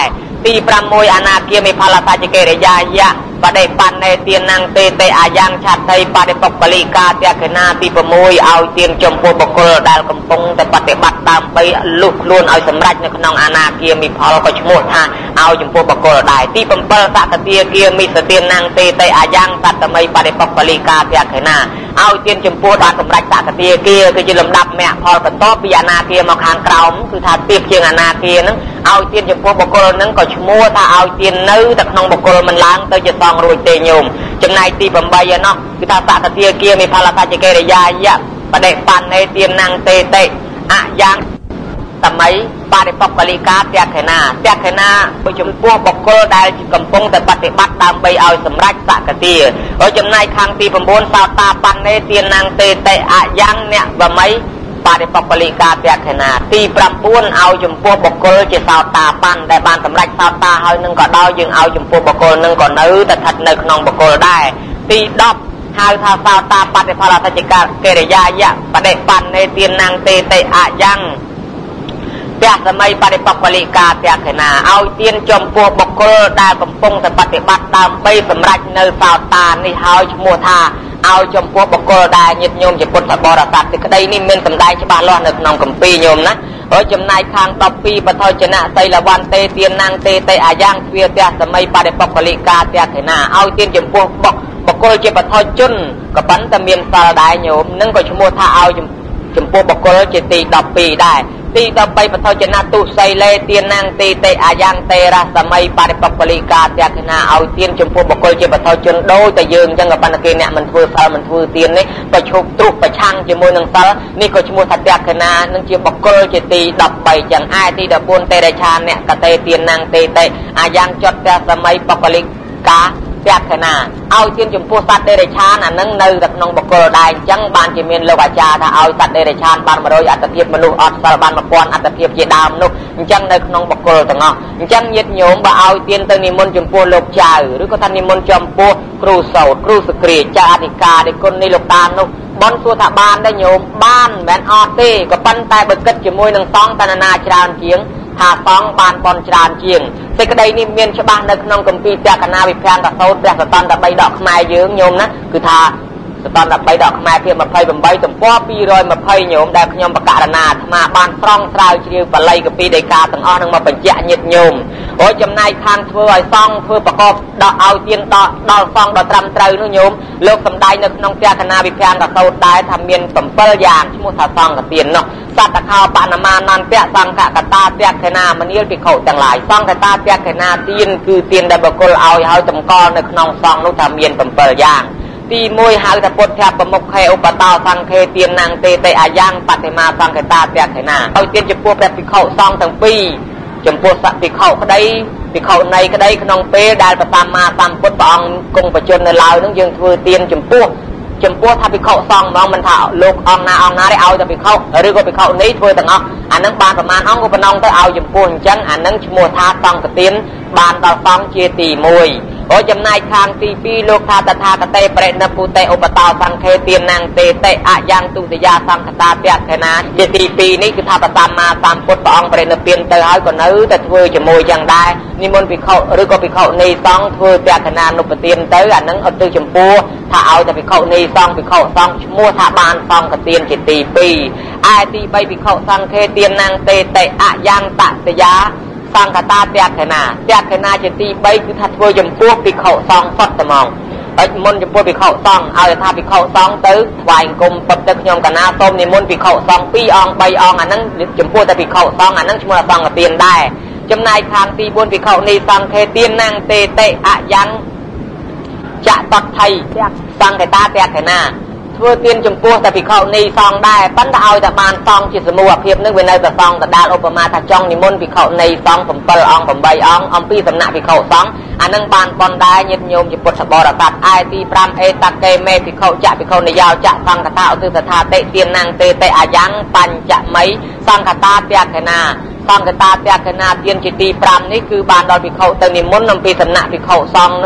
ទី6អនាគាមីផលសាជកិរិយាយៈបដិបណ្ណេទាននាងទេតេអាយ៉ាងឆាតីបដិបុគ្គលិកាទក្ខណាទី6ឲ្យទានចំពោះបុគ្គលដែលកំពុងតែបប្រតិបត្តិដើម្បីលុះខ្លួនឲ្យសម្រេចនៅក្នុងអនាគាមីផលក៏ឈ្មោះថាឲ្យចំពោះបុគ្គលដែរទី7សកទាគាមីសទាននាងទេតេអាយ៉ាងសត្តមីបដិបុគ្គលិកាទក្ខណាឲ្យទានចំពោះដល់សម្រេចសកទាគាគឺជាលំដាប់មគ្គផលបន្តពីអនាគាមកខាងក្រោមគឺថាទៀបជាងអនាគានឹងឲ្យទានចំពោះបុគ្គលនឹងក៏ឈ្មោះថាឲ្យទាននៅតែក្នុងបុគ្គលមិនឡើងទៅជាសងរួចទេញោមចំណែកទី8ឯណោះគឺថាសកទាគាមីផលសាជកិរិយាយៈបដិបណ្ណេទាននាងទេតេអយ៉ាងសម័យបរិបកលិកាទក្ខណាចំពោះបុគ្គលដែលកំពុងតែបប្រតិបត្តិដើម្បីឲ្យសម្រេចសកទាហើយចំណែកខាងទី9សោតាបណ្ណេទាននាងទេតេអយ៉ាងអ្នកវមីបរិបកលិកាទក្ខណាទី9ឲ្យចំពោះបុគ្គលជាសោតាបណ្ណដែលបានសម្រេចសោតាហើយនឹងក៏ដោយយើងឲ្យចំពោះបុគ្គលនឹងក៏នៅតែស្ថិតនៅក្នុងបុគ្គលដែរទី10ហៅថាសោតាបត្តិផលសច្ចកិរិយាយៈបដិបណ្ណេទាននាងទេតេអយ៉ាងទស្សមីបរិបកលិកាទក្ខណាឲ្យទានចំពោះបុគ្គលដែលកំពុងតែបប្រតិបត្តិដើម្បីសម្រេចនៅសោតានេះហើយឈ្មោះថាឲ្យចំពោះបុគ្គលដែលញាតិញោមជាពុទ្ធបរិស័ទទីក្តីនេះមានសម្ដែងច្បាស់លាស់នៅក្នុងគម្ពីរញោមណាហើយចំណែកខាង12បថុជនៈសីលវន្ទេទាននាងទេតេអាយ៉ាងទ្វាទស្សមីបរិបកលិកាទក្ខណាឲ្យទានចំពោះបុគ្គលជាបថុជនក៏ប៉ុន្តែមានសិលដែរញោមនឹងក៏ឈ្មោះថាឲ្យចំពោះបុគ្គលជាទី12ដែរទី13បថុជនៈទុសីលេទាននាងទេតេអាយ៉ាងទេរសម័យបរិបកលិកាទក្ខណាឲ្យទានចំពោះបុគ្គលជាបថុជនដូចតែយើងអញ្ចឹងក៏ប៉ុន្តែគេអ្នកមិនធ្វើសិលមិនធ្វើទាននេះក៏ឈប់ទ្រុះប្រឆាំងជាមួយនឹងសិលនេះក៏ឈ្មោះថាទក្ខណានឹងជាបុគ្គលជាទី13អញ្ចឹងឯទី14ទេរឆាអ្នកកតេទាននាងទេតេអាយ៉ាងចត់ទសម័យបកលិកាទក្ខណាឲ្យទានចំពោះសត្វដេរឆានអានឹងនៅតែក្នុងបុគ្គលដែរអញ្ចឹងបានជាមានលោកអាចារ្យថាឲ្យសត្វដេរឆានបាន100អត្តភាពមនុស្សអត់សិលបាន1000អត្តភាពជាដើមនោះអញ្ចឹងនៅក្នុងបុគ្គលទាំងអស់អញ្ចឹងញាតិញោមបើឲ្យទានទៅនិមន្តចំពោះលោកចៅឬក៏ថានិមន្តចំពោះគ្រូសោតគ្រូសក្រាចៅអធិការនៃគុណនេះលោកតានោះបនសួរថាបានដែរញោមបានមិនមែនអត់ទេក៏ប៉ុន្តែបើគិតជាមួយនឹងសង្ឃតណ្ណាច្រើនជាងថាសង្ឃបានបនច្រើនជាងសេចក្តីនេះមានច្បាស់នៅក្នុងគម្ពីរទក្ខណាវិភានតសោតព្រះសតន្ត3ដកខ្មែរយើងញោមណាគឺថាសតន្ត3ដកខ្មែរភាគ28ទំព័រ220ញោមដែលខ្ញុំបកករណាអាត្មាបានស្រង់ស្រាវជ្រាវបាលីកពីដីកាទាំងអស់នឹងមកបញ្ជាក់ញាតិញោមហើយចំណែកខាងធ្វើឲ្យសង្ឃធ្វើប្រកបដល់ឲ្យទានដល់សង្ឃដល់ត្រឹមត្រូវនោះញោមលោកសំដែងនៅក្នុងទក្ខណាវិភានតសោតដែរថាមាន7យ៉ាងឈ្មោះថាសង្ឃទាននោះសត្តខោបណមានន្តៈសង្ឃកតាទក្ខណាមនាលភិក្ខុទាំងឡាយសង្ឃកតាទក្ខណាទានគឺទានដែលបុគ្គលឲ្យតម្កល់នៅក្នុងសង្ឃនោះថាមាន7យ៉ាងទី1ហៅថាពុទ្ធប្រមុខខេឧបតោសង្ឃេទាននាងទេតេអាយ៉ាងបតិមាសង្ឃកតាទក្ខណាឲ្យទានចំពោះព្រះភិក្ខុសង្ឃទាំងពីរចំពោះសភិក្ខុក្តីភិក្ខុនៃក្តីក្នុងពេលដែលព្រះសម្មាសម្ពុទ្ធព្រះអង្គគង់បញ្ជន់នៅឡើយនឹងយើងធ្វើទានចំពោះថាភិក្ខុសង្ឃហ្មងមិនថាលោកអង្គណាទេឲ្យតែភិក្ខុឬក៏ភិក្ខុនេះធ្វើទាំងអស់អានឹងបានប្រមាណអង្គក៏ប៉ុណ្ណឹងទៅឲ្យចំពោះអញ្ចឹងអានឹងឈ្មោះថាសង្ឃទានបានដល់សង្ឃជាទី1ហើយចំណែកខាងទី2លោកថាតថាគតេបរិណពុតេឧបតោសង្ឃេទាននាងទេតេអយ៉ាងទុតិយាសង្ឃតាទក្ខណាជាទី2នេះគឺថាបសម្មាសម្ពុទ្ធព្រះអង្គបរិនិព្វានទៅហើយក៏នៅតែធ្វើជាមួយយ៉ាងដែរនិមន្តភិក្ខុឬក៏ភិក្ខុនីសង្ឃធ្វើទក្ខណានុបទានទៅអានឹងអត់ទៅចំពោះថាឲ្យតែភិក្ខុនីសង្ឃភិក្ខុសង្ឃឈ្មោះថាបានសង្ឃទានជាទី2ឯទី3ភិក្ខុសង្ឃេទាននាងទេតេអយ៉ាងតតយាសង្ឃតាទក្ខណាជាទី3គឺថាធ្វើចំពោះភិក្ខុសង្ឃសុទ្ធតែហ្មងហើយមុនចំពោះភិក្ខុសង្ឃឲ្យថាភិក្ខុសង្ឃទៅថ្វាយអង្គមពុទ្ធទៅខ្ញុំកណាសូមនិមន្តភិក្ខុសង្ឃ2អង្គ3អង្គអាហ្នឹងចំពោះតែភិក្ខុសង្ឃអាហ្នឹងឈ្មោះថាសង្ឃទានដែរចំណែកខាងទី4ភិក្ខុនីសង្ឃេទាននាងទេតេអយ៉ាងចតថៃសង្ឃតាទក្ខណាធ្វើទានចំពោះតែភិក្ខុនីសង្ឃដែរប៉ុន្តែឲ្យតែបានសង្ឃជាសមូហភាពនឹងវានៅតែសង្ឃដដែលឧបមាថាចង់និមន្តភិក្ខុនីសង្ឃ7អង្គ8អង្គអំពីសំណាក់ភិក្ខុសង្ឃអានឹងបានប៉ុនដែរញាតិញោមជាពុទ្ធបរិស័ទឯទី5អេតកេមេភិក្ខុចៈភិក្ខុនិយោចៈសង្ឃតាឧទិសថាតិទាននាងទេតេអាយ៉ាងបញ្ចមីសង្ឃតាទក្ខណាសង្ឃតាទក្ខណាទានជាទី5នេះគឺបានដល់ភិក្ខុទៅនិមន្តអំពីសំណាក់ភិក្ខុសង្ឃនឹង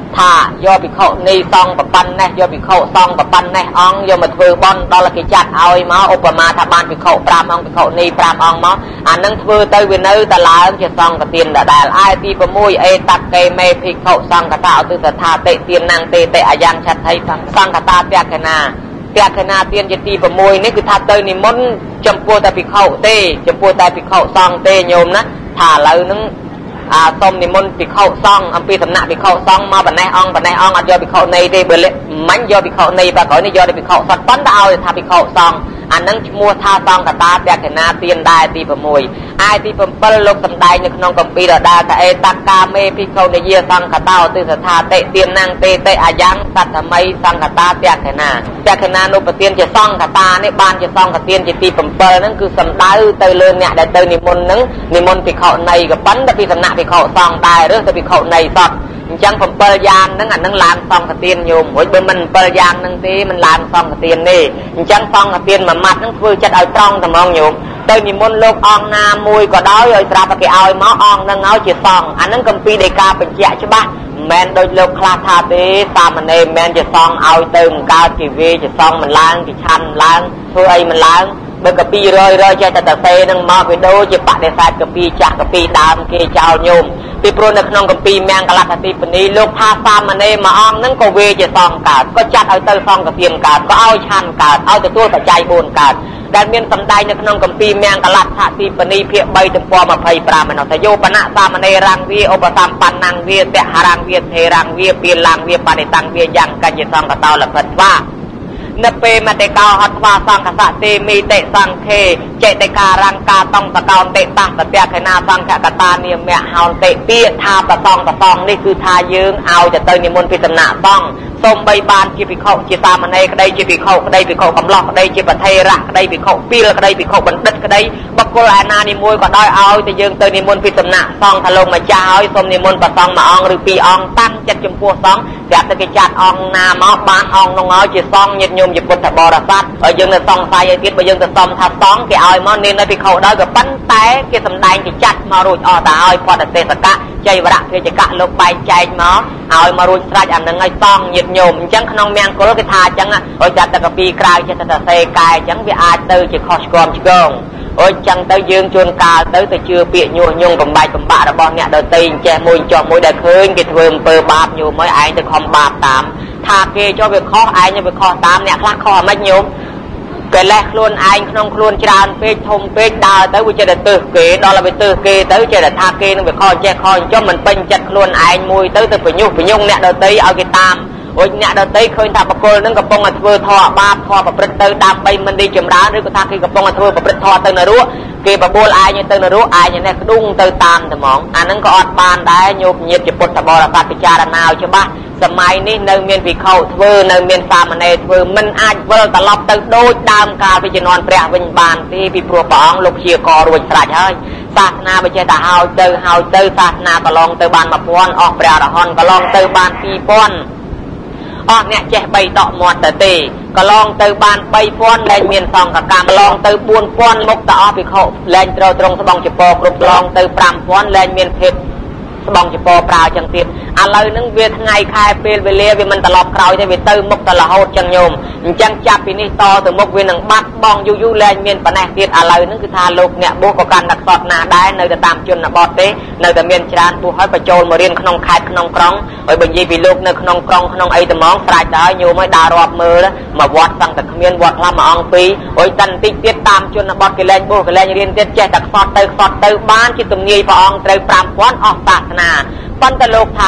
ថាយកភិក្ខុនេះសងប្របណ្ណនេះយកភិក្ខុសងប្របណ្ណនេះអង្គយកមកធ្វើបន់ដល់គេចាត់ឲ្យមកឧបមាថាបានភិក្ខុ5អង្គភិក្ខុនេះ5អង្គមកអានឹងធ្វើទៅវានៅតែឡើងជាសង្ឃទានដដែលអាយទី6អេតកេមេភិក្ខុសង្ឃតាឧទិសថាតិទានណាំងទេតិអាយ៉ាងឆដ្ឋីសង្ឃតាពកណាទានជាទី6នេះគឺថាទៅនិមន្តចំពោះតែភិក្ខុទេចំពោះតែភិក្ខុសង្ឃទេញោមណាថាឥឡូវហ្នឹងសូមនិមន្តភិក្ខុសង្ឃអំពីសំណាក់ភិក្ខុសង្ឃមកបណ្ណេះអង្គអត់យកភិក្ខុនៃទេបើមិនយកភិក្ខុនៃបើក្រោយនេះយកតែភិក្ខុសត្វប៉ុន្តែឲ្យថាភិក្ខុសង្ឃអានឹងឈ្មោះថាសង្ឃតាពកណាទានដែរទី6អាយទី7លោកសំដែងនៅក្នុងគម្ពីរដដែលថាអេតកាមេភិក្ខុនិយាសង្ឃតាឧទិសថាតិទានណាំងទេតិអាយ៉ាងសត្តមីសង្ឃតាពកណានុប្រទានជាសង្ឃតានេះបានជាសង្ឃទានជាទី7ហ្នឹងគឺសំដៅទៅលើអ្នកដែលទៅនិមន្តហ្នឹងនិមន្តភិក្ខុនៃក៏ប៉ុន្តែពីសំណាក់ភិក្ខុសង្ឃដែរឬទៅភិក្ខុនៃសតអញ្ចឹង7យ៉ាងហ្នឹងអានឹងឡើងសង្ឃទានញោមរួចបើមិន7យ៉ាងហ្នឹងទេមិនឡើងសង្ឃទានទេអញ្ចឹងសង្ឃទានមួយម៉ាត់ហ្នឹងធ្វើចិត្តឲ្យត្រង់តែហ្មងញោមទៅនិមន្តលោកអង្គណាមួយក៏ដោយឲ្យស្រាប់តែគេឲ្យមកអង្គហ្នឹងឲ្យជាសង្ឃអានឹងគម្ពីរដីកាបញ្ជាក់ច្បាស់មិនដូចលោកខ្លះថាទេសាមណេរមិនជាសង្ឃឲ្យទៅមិនកើតជាវេជាសង្ឃមិនឡើងជាឆាន់ឡើងធ្វើអីមិនឡើងបើកពី100ចេះតែតសេនឹងមកវាដូចជាបដិសេធកពីចាស់កពីដើមគេចោលញោមពីព្រោះនៅក្នុងគម្ពីរមង្គលកតិបនីលោកថាសាមណេរមួយអង្គហ្នឹងក៏វេជាសង្ឃកើតក៏ចាត់ឲ្យទៅសង្ឃទានកើតក៏ឲ្យឆាន់កើតឲ្យទទួលបច្ច័យ4កើតដែលមានសម្ដែងនៅក្នុងគម្ពីរមង្គលកតិបនីភាគ3ទំព័រ25ឯនោះថាយោបណៈសាមណេររាំងវាឧបសម្បណ្ណังវាតហរាំងវាធេរាំងវាពីឡាំងវាបដិតាំងវាយ៉ាងកញ្ញសង្កតោលភិតវានៅពេលមតិកោហត់ស្វាសង្ឃសៈទេមីតិសង្ឃេចេតិការង្កាតងតកោនតិតាសពខេណាសង្ឃកតានាមៈហោនតិពាក្យថាប្រសងនេះគឺថាយើងឲ្យទៅនិមន្តពីសំណាក់សង្ឃសូមបីបានជាភិក្ខុជាសាមណេរក្តីជាភិក្ខុក្តីភិក្ខុកំឡោះក្តីជាប្រថេរៈក្តីភិក្ខុពីលក្តីភិក្ខុបណ្ឌិតក្តីបុគ្គលឯណានីមួយក៏ដោយឲ្យតែយើងទៅនិមន្តពីសំណាក់សង្ឃថាលោកម្ចាស់ឲ្យសូមនិមន្តប្រសងមួយអង្គឬ2អង្គតាំងចិត្តចំពោះសង្ឃតែទៅគេចាត់អង្គណាមកបានអង្គនោះឲ្យជាសង្ឃញាតិញោមជាពុទ្ធបរិស័ទហើយយើងនៅសង្ឃសាយឲ្យទៀតបើយើងទៅសុំថាសង្ឃគេឲ្យមកនៅភិក្ខុដោយក៏ប៉ុន្តែគេសំដែងគេចាត់មករួចអស់តែឲ្យផតទេសកៈចៃវរៈភេជកៈលោកបែងចែកមកឲ្យមករួចស្រេចអានឹងឲ្យសង្ឃញាតិញោមអញ្ចឹងក្នុងមង្គលគេថាអញ្ចឹងឲ្យចាត់តែកពីក្រៅចិត្តតែសេកាយអញ្ចឹងវាអាចទៅជាខុសឆ្គំឆ្គងអូអញ្ចឹងទៅយើងជួនកាលទៅជឿពាក្យញុះញង់បំបាច់របស់អ្នកដទៃចេះមួយចោះមួយដែលឃើញគេធ្វើអំពើបាបញោមឲ្យឯងទៅខំបាបតាមថាគេចុះវាខុសឯងវាខុសតាមអ្នកខ្លះខុសអាម៉េចញោមគេលេះខ្លួនឯងក្នុងខ្លួនច្រើនពេកធំពេកដើរទៅវាចេះតែទើសគេដល់ទៅទើសគេទៅចេះតែថាគេនឹងវាខុសចេះខុសអញ្ចឹងមិនពេញចិត្តខ្លួនឯងមួយទៅបញ្ញុះបញ្ញងអ្នកដទៃឲ្យគេតាមអូអ្នកដទៃឃើញថាបកគលនឹងកំពុងតែធ្វើធម៌បាបធម៌ប្រព្រឹត្តទៅដើម្បីមិនរីចម្រើនឬក៏ថាគេកំពុងតែធ្វើប្រព្រឹត្តធម៌ទៅនរកគេបបួលឯងទៅនរកឯងនេះក្ដុងទៅតាមតែហ្មងអានឹងក៏អត់បានដែរញោមញាតិជាពុទ្ធបរិស័ទពិចារណាឲ្យច្បាស់សម័យនេះនៅមានភិក្ខុធ្វើនៅមានសាមណេរធ្វើមិនអាចវិលត្រឡប់ទៅដូចដើមកាលពីជំនាន់ព្រះវិញបានទេពីព្រោះព្រះអង្គលោកជាករួចស្រេចហើយសាសនាបើចេះតែហើយទៅសាសនាកន្លងទៅបាន1000អស់ព្រះអរហន្តកន្លងទៅបាន2000អស់អ្នកចេះបីដកមាត់ទៅទេកន្លងទៅបាន3000លែងមានសង្ឃកម្មកន្លងទៅ4000មុខទៅអស់ភិក្ខុលែងត្រូវត្រង់ស្បង់ចពោគ្រប់កន្លងទៅ5000លែងមានភេទស្បង់ចពោប្រើចឹងទៀតឥឡូវហ្នឹងវាថ្ងៃខែពេលវេលាវាមិនត្រឡប់ក្រោយទេវាទៅមុខទៅរហូតចឹងញោមអញ្ចឹងចាប់ពីនេះតទៅមុខវានឹងបាត់បងយូរលែងមានប៉ុណ្ណេះទៀតឥឡូវហ្នឹងគឺថាលោកអ្នកបុស្សក៏កាន់តែខ្សត់ណាស់ដែរនៅតែតាមជនបទទេនៅតែមានច្រើនបុស្សហើយបញ្ចូលមករៀនក្នុងខេត្តក្នុងក្រុងហើយបើនិយាយពីលោកនៅក្នុងក្រុងក្នុងអីត្មងស្រេចដែរញោមឲ្យដើររាប់មើលមកវត្តសង្ឃតែគ្មានវត្តខ្លះមួយអង្គពីរហើយតែបន្តិចទៀតតាមជនបទគេលែងបុស្សគេលែងរៀនទៀតចេះតែខ្សត់ទៅបានជាទំនាយព្រះអង្គត្រូវ5000អស់សាសនាប៉ុន្តែលោកថា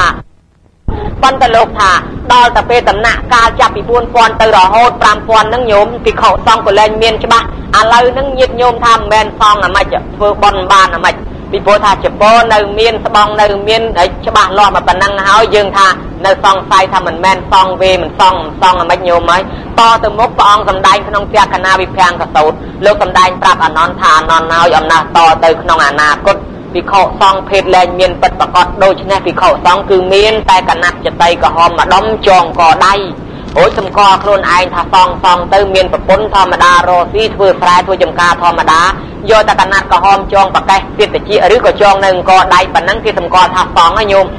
ដល់តែពេលដំណាក់កាលចាប់ពី4000ទៅរហូត5000ហ្នឹងញោមភិក្ខុសង្ឃក៏លែងមានច្បាស់ឥឡូវហ្នឹងញាតិញោមថាមិនមែនសង្ឃអាម៉េចធ្វើបន់បានអាម៉េចពីព្រោះថាចពោនៅមានស្បង់នៅមានច្បាស់លាស់មកប៉ុណ្ណឹងហើយយើងថានៅសង្ស័យថាមិនមែនសង្ឃវេមិនសង្ឃអាម៉េចញោមហើយតទៅមុខព្រះអង្គសម្ដែងក្នុងទក្ខណាវិភាំងកសោតលោកសម្ដែងប្រាប់អានន្តថាអានន្តហើយអំណះតទៅក្នុងអនាគតភិក្ខុសង្ឃភេទលែងមានពិតប្រកបដូច្នេះភិក្ខុសង្ឃគឺមានតែកណាត់ចតីក្រហមម្ដុំចងកដៃអូយសម្គាល់ខ្លួនឯងថាសង្ឃទៅមានប្រពន្ធធម្មតារស់ស៊ីធ្វើស្រែធ្វើចំការធម្មតាយកតែកណាត់ក្រហមចងប្រកេះទៀតតិចឬក៏ចងនៅអង្គដៃប៉ុណ្ណឹងគេសម្គាល់ថាសង្ឃហើយញោម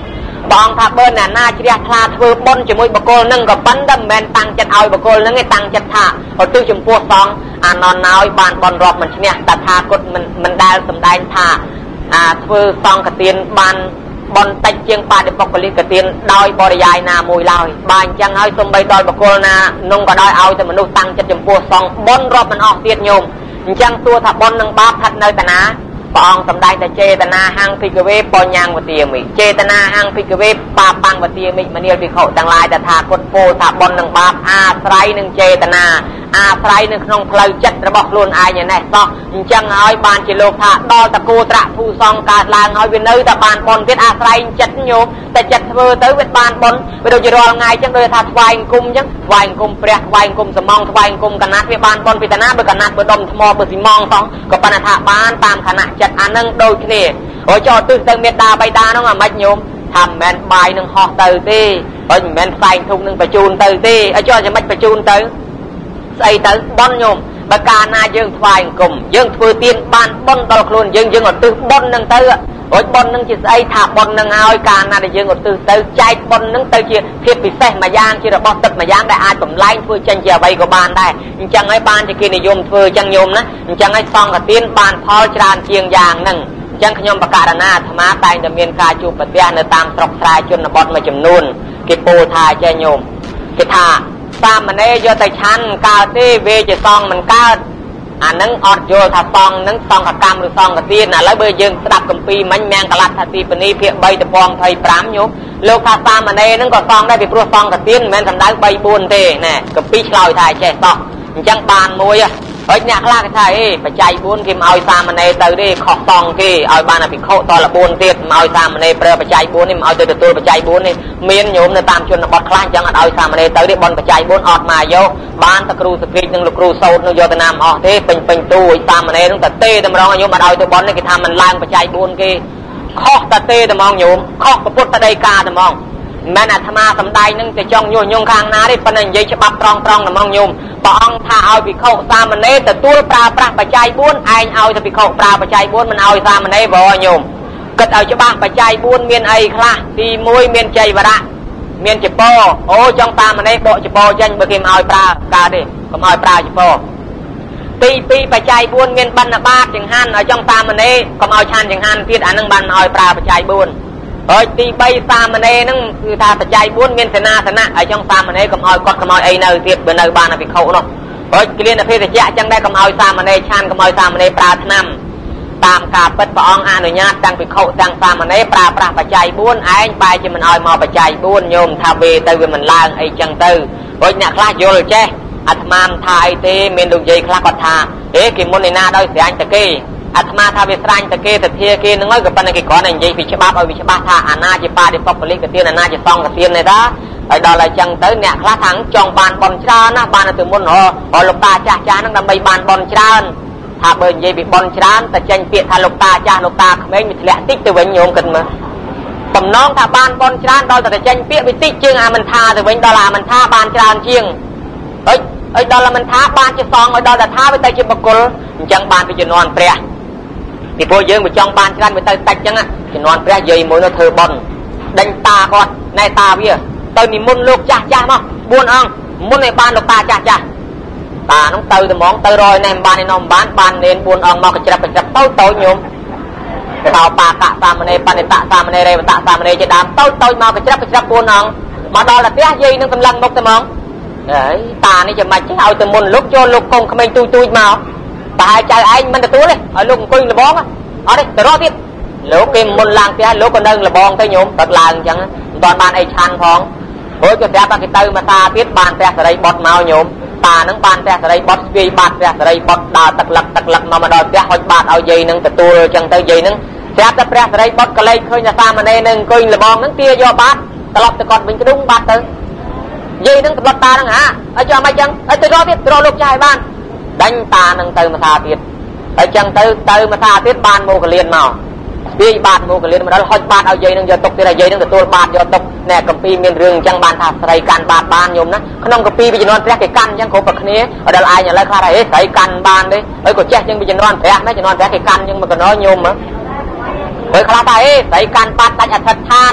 บองถ้าเบิ้ลน่ะน่าจะเรียกคลาเธอบนจมูกบกโกลนึ่งกับปั้นดำแมนตังจัดเอาบกโกลนึ่งไอ้ตังจัดท่าเอาตื้อจมูกซองนอนน้อยบานบอลรอบมันเนี่ยแต่ท่ากดมันได้สมได้ท่าเธอซองกระเตียนบานบอลตัดเชียงปลาเด็กปกติกระเตียนดอยบริยายนามวยลอยบานจังให้สมใบดอยบกโกลนานุ่งก็ดอยเอาแต่มนุษย์ตังจัดจมูกซองบนรอบมันออกเตียนโยมจังตัวถ้าบอลหนึ่งบ้าพัดเนยแต่นะปองสำได้แต่เจตนาหังพิกเวปอยางวัตีมิเจตนาหังพิกเวปาปังวัตีมิมันเนี่ยพิเขาต่างลายแต่ทากดโฟถ้าบอลหนึ่งบาปอาไซหนึ่งเจตนาอาไซหนึ่งขนมเพลย์จัดระบอกลุนอายอย่างนี้ซอกจังเอาบานจิโลภะดอตะกูตระผู้ซองกาลางเอาวินเนอร์แต่บานบอลเวทอาไซจัดโยแต่จัดเธอเต๋อเวทบานบอลไปดูจะรอไงจังเลยถ้าทวายกุมจังทวายกุมเปรี้ยทวายกุมสมองทวายกุมกันนัดเวทบานบอลพิจารณาเบอร์กันนัดเบอร์ดมทมอเบอร์สีมองสองก็ปนธาบานตามขณะจัดอันนึงโดยนี่โอ้ยจอดตื้อเติมเมตตาใบตาน้องอ่ะมัดโยมทำแมนใบหนึ่งห่อเตอตีโอ้ยแมนใส่ถุงหนึ่งไปจูนเตอตีไอ้จอจะมัดไปจูนเตอใส่เตอบอลโยมบกานายังทวายกลุ่มยังฟื้นตีนบานบอลตลอดลุนยังอดตื้อบอลหนึ่งเตอโอ้ยบอลหนึ่งจิตไอ้ถาบอลหนึ่งเอาไอ้การนาได้ยังอดตื้อเตอใจบอลหนึ่งเตอเชียเทียบปิเสมาย่างเชียร์บอลตัดมาย่างได้อาจผมไล่ฟื้นจังเชียร์ใบก็บานได้จังไอ้บานจะกินนิยมฟื้นจังโยมนะจังไอ้ซองกับตีนบานพอจานเชียงยางหนึ่งยังขยมประกาศนาธรรมะตายจะมีการจูปเตียในตามตรอกสายจนบอลมาจำนวนกิปูทาเจโยมกิธาสามมันเยอะแต่ชั้นกาตีเวจะซองมันก้านั่งอดโยธาซองนั่งซองกับกรรมหรือซองกับตีนแล้วเบอร์ยังสลับกัมปีมันแมงกะลัดทัตีปนีเพียใบตะปองไทยปรามโยโลกาสามมันนั่งก็ซองได้ไปปลุกซองกับตีนแมนทำได้ใบบุญเต้เนี่ยกัมปีชลอยไทยเจ๊ซองจังบานมวยเฮ้ยเนี่ยคลาดใช่ปัจจัยบุญที่มาเอาซามันในเตอร์ดิขอกตองที่เอาบานอภิเข้าตอละบุญเตี้ยมาเอาซามันในเปลือปัจจัยบุญนี่มาเอาตัวปัจจัยบุญนี่เมียนโยมในตามชนบทคลาดจังเอาซามันในเตอร์ดิบอลปัจจัยบุญออกมาโยบ้านตะครูสกรีนึงลูกครูโซนนึงโยตนามออกที่เป็นตู้ซามันในตั้งแต่เต้แต่มาลองโยมมาเอาตัวบอลนี่กิทำมันล้างปัจจัยบุญกี่ข้อตะเต้แต่มองโยมข้อประพุทธตะไดกาแต่มองแม่นาธรรมาสำได้นึงจะจ้องโยงข้างนาได้ปนัญญาฉบับตรองแต่มองโยมปองถ้าเอาไปเข้าซามันเนแต่ตัวปลาปลาปัจจัยบุญไอเอาจะไปเข้าปลาปัจจัยบุญมันเอาซามันเนบ่โยมก็เอาฉบับปัจจัยบุญเมียนไอคลาตีมวยเมียนใจวระเมียนจิปโปโอ้จ้องตามันเนโบจิปโปจังเบอร์กิมเอาปลากาดิก็เอาปลาจิปโปตีปีปัจจัยบุญเมียนบรรณบาตจังหันเอาจ้องตามันเนก็เอาชันจังหันพิษอันนึงบรรเอาปลาปัจจัยบุญเฮ้ยตีใบซามันเองนั่งคือทาปัจจัยบุญเงินสนะไอ้ช่องซามันเองก็เอากอดก็เอาไอ้เนยเทียบเป็นเนยบานไปเขาเนาะเฮ้ยกิเลนอภิเษกจังได้ก็เอาซามันเองชันก็เอาซามันเองปลาทนำตามกาเปิดปองอนุญาตจังไปเขาจังซามันเองปลาปัจจัยบุญไอ้ไปจะมันเอามาปัจจัยบุญโยมทาเวเตยมันล่างไอ้จังเตยเฮ้ยเนี่ยคลาโยลเจอัตมามทายเตเมนดุเยคลากอดทากิมุนในหน้าได้เสียงตะกี้อาตมาทาวิสรันตะเกตเทียเกนึงไว้กับปนกิก่อนในยี่วิชบับเอาวิชบับท่าอาณาจิปาดิปปลิกเตียนอาณาจิซองกเตียนในด้าไอ้ดอลลาจังเตอเนี่ยคลาถังจองบานบอลชรานะบานตัวมุนหอลูกตาจ้านั่งดำใบบานบอลชราถ้าเบอร์ยี่วิบอลชราแต่จังเปียทาลูกตาจ้าลูกตาไม่มีแหลกติ๊กตัวเวงโยมกันมาผมน้องถ้าบานบอลชราดอลแต่จังเปียไปติ๊กจึงมันท่าตัวเวงดอลลามันท่าบานชราเชียงไอ้ดอลลามันท่าบานจะซองไอ้ดอลแต่ท่าไปแต่จิบกุลจังบานไปจะนอนเปรี้ยที่พวกยืมไปจ้องบานชราไปแต่ตัดจังอ่ะจะนอนเปรี้ยเยยมวยน่าเธอบอลดังตาก่อนในตาเบี้ยตอนนี้มุนลูกจ้ามั้งบุญอ่างมุนในบ้านลูกตาจ้าตาน้องเตยแต่มองเตยรอยในบ้านในนอมบ้านเน้นบุญอ่างมากระจับโต้โยมเต่าปากะตามในปานในตาตามในเรวตาตามในจะดามโต้มากระจับบุญอ่างมาดอละเตี้ยเยยนึงกำลังมกแต่มองตานี่จะมาเอาแต่มุนลูกโจลูกกงขมิ้นตุยมาตายใจไอ้มันจะตัวเลยลูกกุยละบ้องอ่ะเอาดิแต่รอที่ลูกกิมมุนลางเตี้ยลูกคนนึงละบ้องเตยโยมตัดลางจังตอนบ้านไอ้ชันของโอ้ยจะแซ่บกินเตยมาตาพิษบานแซ่บอะไรบดเมาโยมตานังบานแซ่บอะไรบดวีบาดแซ่บอะไรบดดาวตักหลักมาดอแซ่บหอยบาดเอาเยนึงแต่ตัวจังเตยเยนึงแซ่บแต่แซ่บอะไรบดก็เลยเคยจะตามมาในนึงกุยละบ้องนังเตี้ยโยบาดตลอดแต่ก่อนเป็นกระดุมบาดเตยเยนึงตลอดตานังฮะไอ้จะมาจังไอ้เตยรอที่รอลูกชายบ้านดังตานังเตยมาตาพิษไอ้จังเตยมาตาพิษบานโมกเลียนเมาปีบาดโมกเลียนมาแล้วหอยบาดเอาเยนึงจะตกที่ไรเยนึงแต่ตัวบาดจะตกแน่กับปีเมียนเรื่องจังบานทาใส่การบาดบานโยมนะขนมกับปีไปจะนอนแพร่กี่กันยังโขปักนี้เอาดาลายอย่างไรคลาไรใส่กันบานเลยไอ้ก็แจ๊ยังไปจะนอนแพร่ไม่จะนอนแพร่กี่กันยังมันก็น้อยโยมมั้งไอ้คลาไรใส่การบาดตัดอัฐทาน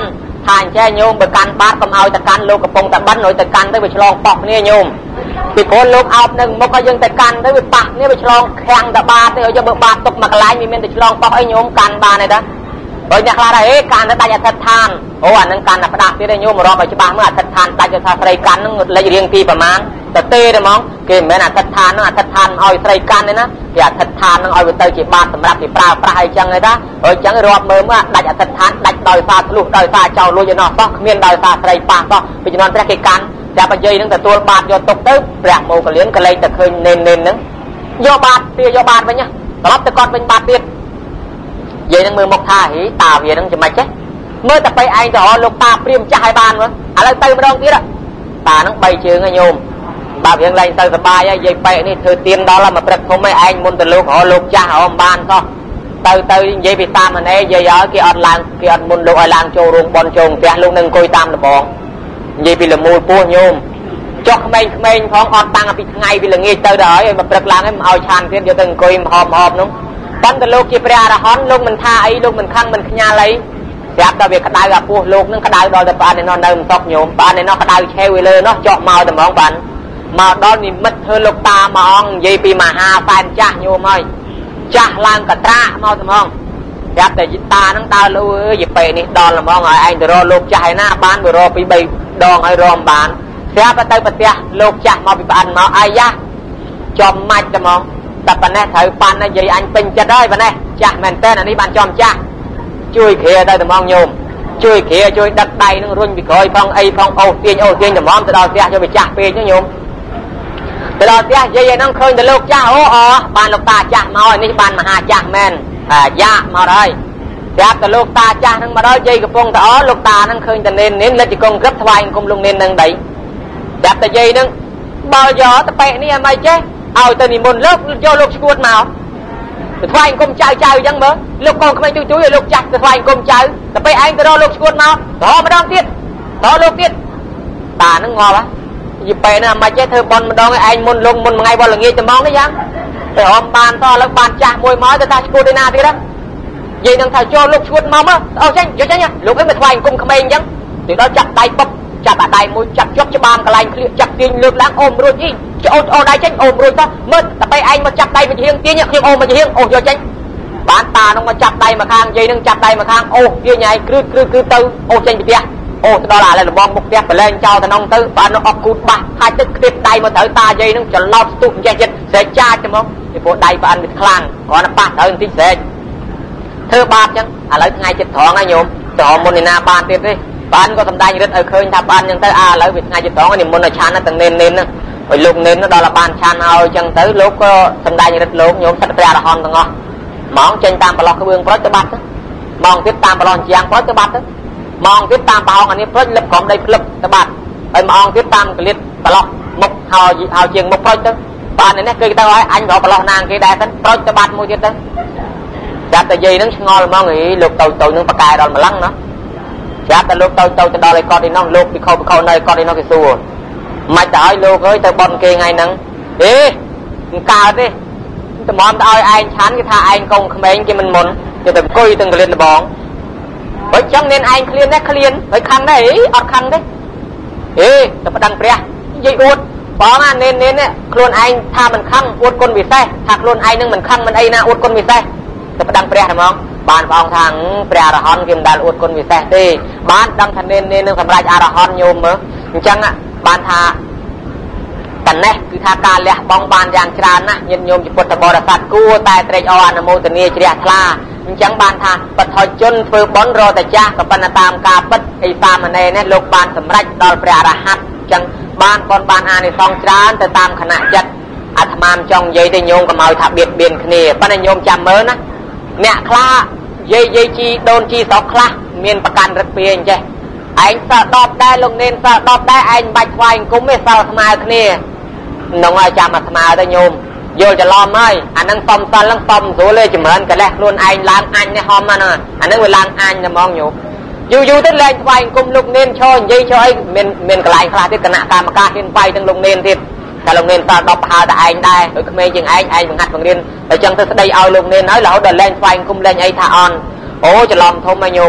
ថាអញ្ចឹងញោមបើកាន់បាតកុំឲ្យតែកាន់លោកកំពុងតែបិណ្ឌឲ្យតែកាន់ទៅវាឆ្លងប៉ោះគ្នាញោមពីព្រោះលោកអោបនឹងមុខឲ្យយើងតែកាន់ទៅវាប៉ះគ្នាវាឆ្លងខាំងតែបាតទៅឲ្យយើងបើបាតទុកមកកន្លែងវាមានតែឆ្លងប៉ោះអីញោមកាន់បានទេតាបើអ្នកខ្លះថាអេកាន់ទៅដាច់អធិដ្ឋានអូអានឹងកាន់តែផ្ដាស់ទៀតឯងញោមរាប់ឲ្យច្បាស់មើលអធិដ្ឋានដាច់ទៅថាស្រីកាន់នឹងលេចរៀងទីប្រមាណទៅទេទេហ្មងគេមិនមែនអធិដ្ឋាននឹងអធិដ្ឋានឲ្យស្រីកាន់ទេណាគេអធិដ្ឋាននឹងឲ្យវាទៅជាបាតសម្រាប់គេប្រើប្រាស់អីចឹងទេតាអញ្ចឹងរាប់មើលមើលដាច់អធិដ្ឋានដាច់ដោយសារធ្លុះដោយសារចោលលួចឯណោះសោះគ្មានដោយសារស្រីប៉ះសោះពីជំនាន់ព្រះគេកាន់តែបច្ច័យនឹងទទួលបាតយកទុកទៅព្រះមោគលានកលែងតែឃើញនេនហ្នឹងយកបាតទៀតយកបាតវិញត្រឡប់ទៅគាត់វិញបាតទៀតយាយនឹងមើលមកថាហីតាវានឹងចាំម៉េចទេមើលតែបីឯងទៅអលោកតាព្រាមចាស់ឲ្យបានមើលឥឡូវទៅម្ដងទៀតតានឹង3ជើងញោមបើវាឡើងទៅសបាយហើយយាយប៉ែនេះធ្វើទៀនដល់មកព្រឹកធំឯងមុនទៅលោកចាស់អមបានសោះទៅនិយាយពីតាមម្នេយាយឲ្យគេអត់ឡើងគេអត់មុនលោកឲ្យឡើងចូលរោងបនចូលផ្ទះលោកនឹងអង្គុយតាមដបងនិយាយពីលមូលពោះញោមចុះក្មេងផងអត់តាំងពីថ្ងៃពីល្ងាចទៅដល់ហើយមកព្រឹកឡើងហើយមកឲ្យឆានទៀតយកទៅអង្គុយហមនោះប៉ុន្តែលោកជាព្រះអរហន្តលោកមិនថាអីលោកមិនខឹងមិនខ្ញាល់អីប្រាប់តែវាក្តៅអាពោះលោកនឹងក្តៅដល់តែបានឯណោះនៅមិនតក់ញោមបានឯណោះក្តៅឆេវវាលើនោះចុះមកតែហ្មងបានមកដល់និមិត្តធ្វើលោកតាមកអង្គនិយាយពីមហាសែនចាស់ញោមហើយចាស់ឡើងកត្រាមកតែហ្មងប្រាប់តែតានឹងតើលោកអើយពេលនេះដល់ហ្មងឲ្យឯងទៅរកលោកចាស់ឯណាបានទៅរកពី3ដងឲ្យរមបានស្រាប់ទៅប្រទះលោកចាស់មកពីប្អិនមកអាយ៉ាចំមាច់តែហ្មងតែប៉ុណ្ណេះត្រូវប៉ាន់និយាយអញពេញចិត្តហើយប៉ុណ្ណេះចាស់មែនតើអានេះបានចំចាស់ជួយគ្រាទៅតែហ្មងញោមជួយគ្រាជួយដឹកដៃនឹងរុញពីក្រោយផងអីផងអូសទាញតែហ្មងទៅដល់ផ្ទះយកទៅចាស់ពេកញោមទៅដល់ផ្ទះយាយឯនោះឃើញតែលោកចាស់អូបានលោកតាចាស់មកនេះបានមហាចាស់មែនយ៉ាមកហើយប្រាប់តែលោកតាចាស់នឹងមកដល់យាយកំពុងតែលោកតានឹងឃើញតែនេនលិទ្ធិកងក្រឹបថ្វាយអង្គមលោកនេននឹងដីប្រាប់តែយាយនឹងបើយកទៅពេកនេះអីមិនចេះឲ្យទៅនិមន្តលោកយកលោកឈួតមកទៅថ្វាយអង្គមចៅអញ្ចឹងមើលលោកកូនក្មេងជួយឲ្យលោកចាស់ទៅថ្វាយអង្គមចៅទៅពេកឯងទៅរកលោកឈួតមកតម្ដងទៀតតលោកទៀតតានឹងងល់យីពេកនេះមិនចេះធ្វើបន់ម្ដងឯងមុនលោកមុនមួយថ្ងៃវល់ល្ងាចត្មងនេះយ៉ាងទៅហមបានតឥឡូវបានចាស់មួយមកទៅថាឈួតឯណាទៀតហ្នឹងនិយាយនឹងថាចូលលោកឈួតមកមើលអូចេញយកចេញលោកឯងមកថ្វាយអង្គមក្មេងអញ្ចឹងទៅដល់ចាប់ដៃពុកចាប់អាដៃមួយចាប់ជាប់ច្បាមកន្លែងក្លៀកចាប់ទាញលើកឡើងអូមរួចអូដៃចេញអូមរួចទៅមើលតែបីឯងមកចាប់ដៃមកជាងទាញខ្ញុំអូមមកជាងអូយកចេញបានតានោះមកចាប់ដៃមកខាងនិយាយនឹងចាប់ដៃមកខាងអូទាញឲ្យគ្រឹះទៅអូចេញពីផ្ទះអូទៅដល់អាឡែលបងមុខផ្ទះប្រឡែងចោលទៅក្នុងទៅបាននោះអត់គូតបាសហាច់ទឹកខ្ទេចដៃមកត្រូវតានិយាយនឹងច្រឡោតស្ទុះចេះចិត្តស្រែកចាចទៅមកពីព្រោះដៃប្អិនវាខ្លាំងគ្រាន់តែប៉ះត្រូវបន្តិចស្រែកធ្វើបាបអញ្ចឹងឥឡូវថ្ងៃចិត្តត្រង់ហើយញោមត្រង់មុននេះណាបានទៀតទេបានក៏សម្ដែងរិទ្ធឲ្យឃើញថាបានអញ្ចឹងទៅឥឡូវវាថ្ងៃចិត្តត្រង់នេះមុនឲ្យឆានទាំងនេនហ្នឹងឲ្យលោកនេនដល់បានឆានឲ្យអញ្ចឹងទៅលោកក៏សម្ដែងរិទ្ធលោកញោមសិតព្រះអរហន្តទាំងអស់ហ្មងចេញតាមប្រឡោះក្បឿងប្រុចទៅបាត់ទៅម៉ោងទៀតតាមប្រឡោះជាងប្រុចទៅបាត់ទៅម៉ោងទៀតតាមប្រហោងអានេះប្រុចលឹបក្រុមដីភ្លឹបទៅបាត់ហើយម៉ោងទៀតតាមកលៀតប្រឡោះមុខហើយជាងមុខប្រុចទៅបាននេះគេទៅឲ្យអញរកប្រឡោះណាងគេដែរទៅប្រុចទៅបាត់មួយទៀតទៅចាប់តែយាយនឹងឆ្ងល់ហ្មងហីលោកទៅនឹងបកែដល់ម្លឹងណាចាប់តែលោកទៅដល់ឲ្យគាត់ឯនោះលោកពីខោនៅគាត់ឯនោះគេសួរមិនទៅឲ្យលោកអើយទៅបន់គេថ្ងៃហ្នឹងអេមិនកើតទេតម្រាំទៅឲ្យឯងឆាន់គេថាឯងកូនក្មេងគេមិនមុនគេទៅអង្គុយទាំងកលៀនលបងបើចឹងនេនឯងឃ្លានហើយខឹងដែរអត់ខឹងទេទៅប្តឹងព្រះនិយាយអួតបងអានេននេះខ្លួនឯងថាមិនខឹងអួតគុណវិសេសថាខ្លួនឯងនឹងមិនខឹងមិនអីណាអួតគុណវិសេសទៅប្តឹងព្រះហ្មងបានព្រះអង្គថាព្រះអរហន្តគេមិនដែលអួតគុណវិសេសទេបានដឹងថានេននឹងសម្រាប់អរហន្តញោមមើលអញ្ចឹងបានថាតែនេះគឺថាការលះបង់បានយ៉ាងច្រើនណាស់ញាតិញោមជាពុទ្ធបរិស័ទគួរតែត្រេកអរអនុមោទនាជ្រះថ្លាអញ្ចឹងបានថាបឋមជនធ្វើបុណ្យរកតែចាស់ក៏ប៉ុន្តែតាមការពិតអីសាមណេរនេះលោកបានសម្រេចដល់ព្រះអរហន្តអញ្ចឹងបានអានិសង្សច្រើនទៅតាមគណៈចិត្តអាត្មាមិនចង់និយាយទេញោមកុំឲ្យថាបៀតបៀនគ្នាប៉ុន្តែញោមចាំមើលណាអ្នកខ្លះយាយជីដូនជីស្រុកខ្លះមានប្រកាន់រឹកពីអញ្ចេះឯងសិល10ដែរលោកនេនសិល10ដែរឯងមិនបាច់ថ្វាយអង្គមទេសិលស្មើគ្នានឹងឲ្យចាំអាស្មើទៅញោមយល់ច្រឡំហើយអានឹងសំសិលនឹងសំស្រួលទេចម្រើនកលេសខ្លួនឯងឡើងអញនេះហមហ្នឹងអានឹងវាឡើងអញតែហ្មងញោមយូរទៅលែងថ្វាយអង្គមលោកនេនឈរនិយាយឈរអីមានកន្លែងខ្លះទៀតគណៈកម្មការហ៊ានបាយទាំងលោកនេនទៀតតែលោកនេនសិល10ប្រហែលតែឯងដែរដូចក្មេងជាងឯងបង្ហាត់បង្រៀនតែចឹងទៅស្ដីឲ្យលោកនេនហើយរហូតដល់លែងថ្វាយអង្គមលែងអីថាអន់អូច្រឡំធំហើយញោម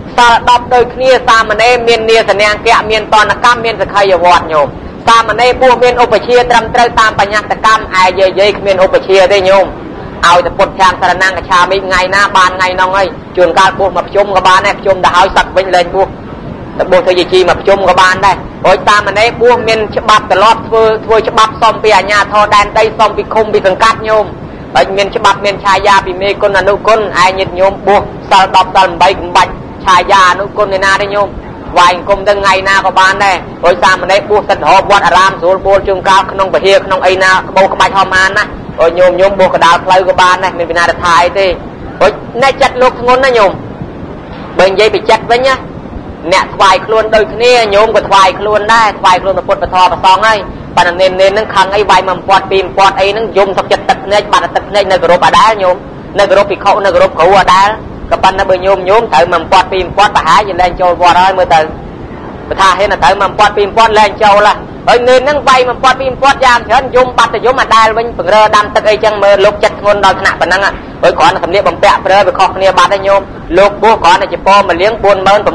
សាដប់ដោយគ្នាសាមណេរមាននាសនាងកៈមានតនកម្មមានសក្ខីវត្តញោមសាមណេរពោះមានឧបជាត្រឹមត្រូវតាមបញ្ញត្តិកម្មឯយាយគ្មានឧបជាទេញោមឲ្យតែពុតខាងសារណាំងកឆាមីថ្ងៃណាបានថ្ងៃនោះហើយជួនកាលពោះមកប្រជុំក៏បានដែរប្រជុំទៅហើយសឹកវិញលែងពោះតែពោះធ្វើជាជីមកប្រជុំក៏បានដែរព្រោះសាមណេរពោះមានច្បាប់ត្រឡប់ធ្វើច្បាប់សុំពីអាជ្ញាធរដែនដីសុំពីឃុំពីសង្កាត់ញោមហើយមានច្បាប់មានឆាយាពីមេគុណអនុគុណឯញាតិញោមពោះសិល10សិល8កំបាច់ឆាយាអនុគុណឯណាទេញោមវាយអង្គមទៅថ្ងៃណាក៏បានដែរព្រោះសាមណេរពោះសិទ្ធិរហវត្តអារាមស្រួលបួលជើងកោក្នុងពហិក្នុងអីណាក្បោក្បាច់ហមអានណាព្រោះញោមពោះកដាលផ្លូវក៏បានដែរមានពីណាទៅថាអីទេព្រោះអ្នកចិត្តលោកធ្ងន់ណាញោមបើនិយាយពីចិត្តវិញណាអ្នកថ្វាយខ្លួនដូចគ្នាញោមក៏ថ្វាយខ្លួនដែរថ្វាយខ្លួនទៅពុទ្ធពធប្រសងហើយប៉ុន្តែនេននឹងខឹងអីវាយមកពាត់ពីពាត់អីហ្នឹងយំសុខចិត្តទឹកភ្នែកបាត់ទឹកភ្នែកនៅគោរពអាដាលញោមនៅគោរពភិក្ខុនៅគោរពគ្រូអាដាលក៏ប៉ុន្តែបើញោមត្រូវមកពាត់ពីពាត់ប្រហែលជាលែងចូលវត្តហើយមើលទៅបើថាហេតុតែត្រូវមកពាត់ពីពាត់លែងចូលហើយនេនហ្នឹងវាយមកពាត់ពីពាត់យ៉ាងច្រើនយំបាត់ទៅយំអាដាលវិញបង្រើដាំទឹកអីចឹងមើលលោកចិត្តធ្ងន់ដល់ថ្នាក់ប៉ុណ្ណឹងហើយគ្រាន់តែសម្លៀកបំពាក់ប្រើវាខុសគ្នាបាត់ហើយញោមលោកពោះគ្រាន់តែជាពោមកលៀង 40000 6 70000 ទៅ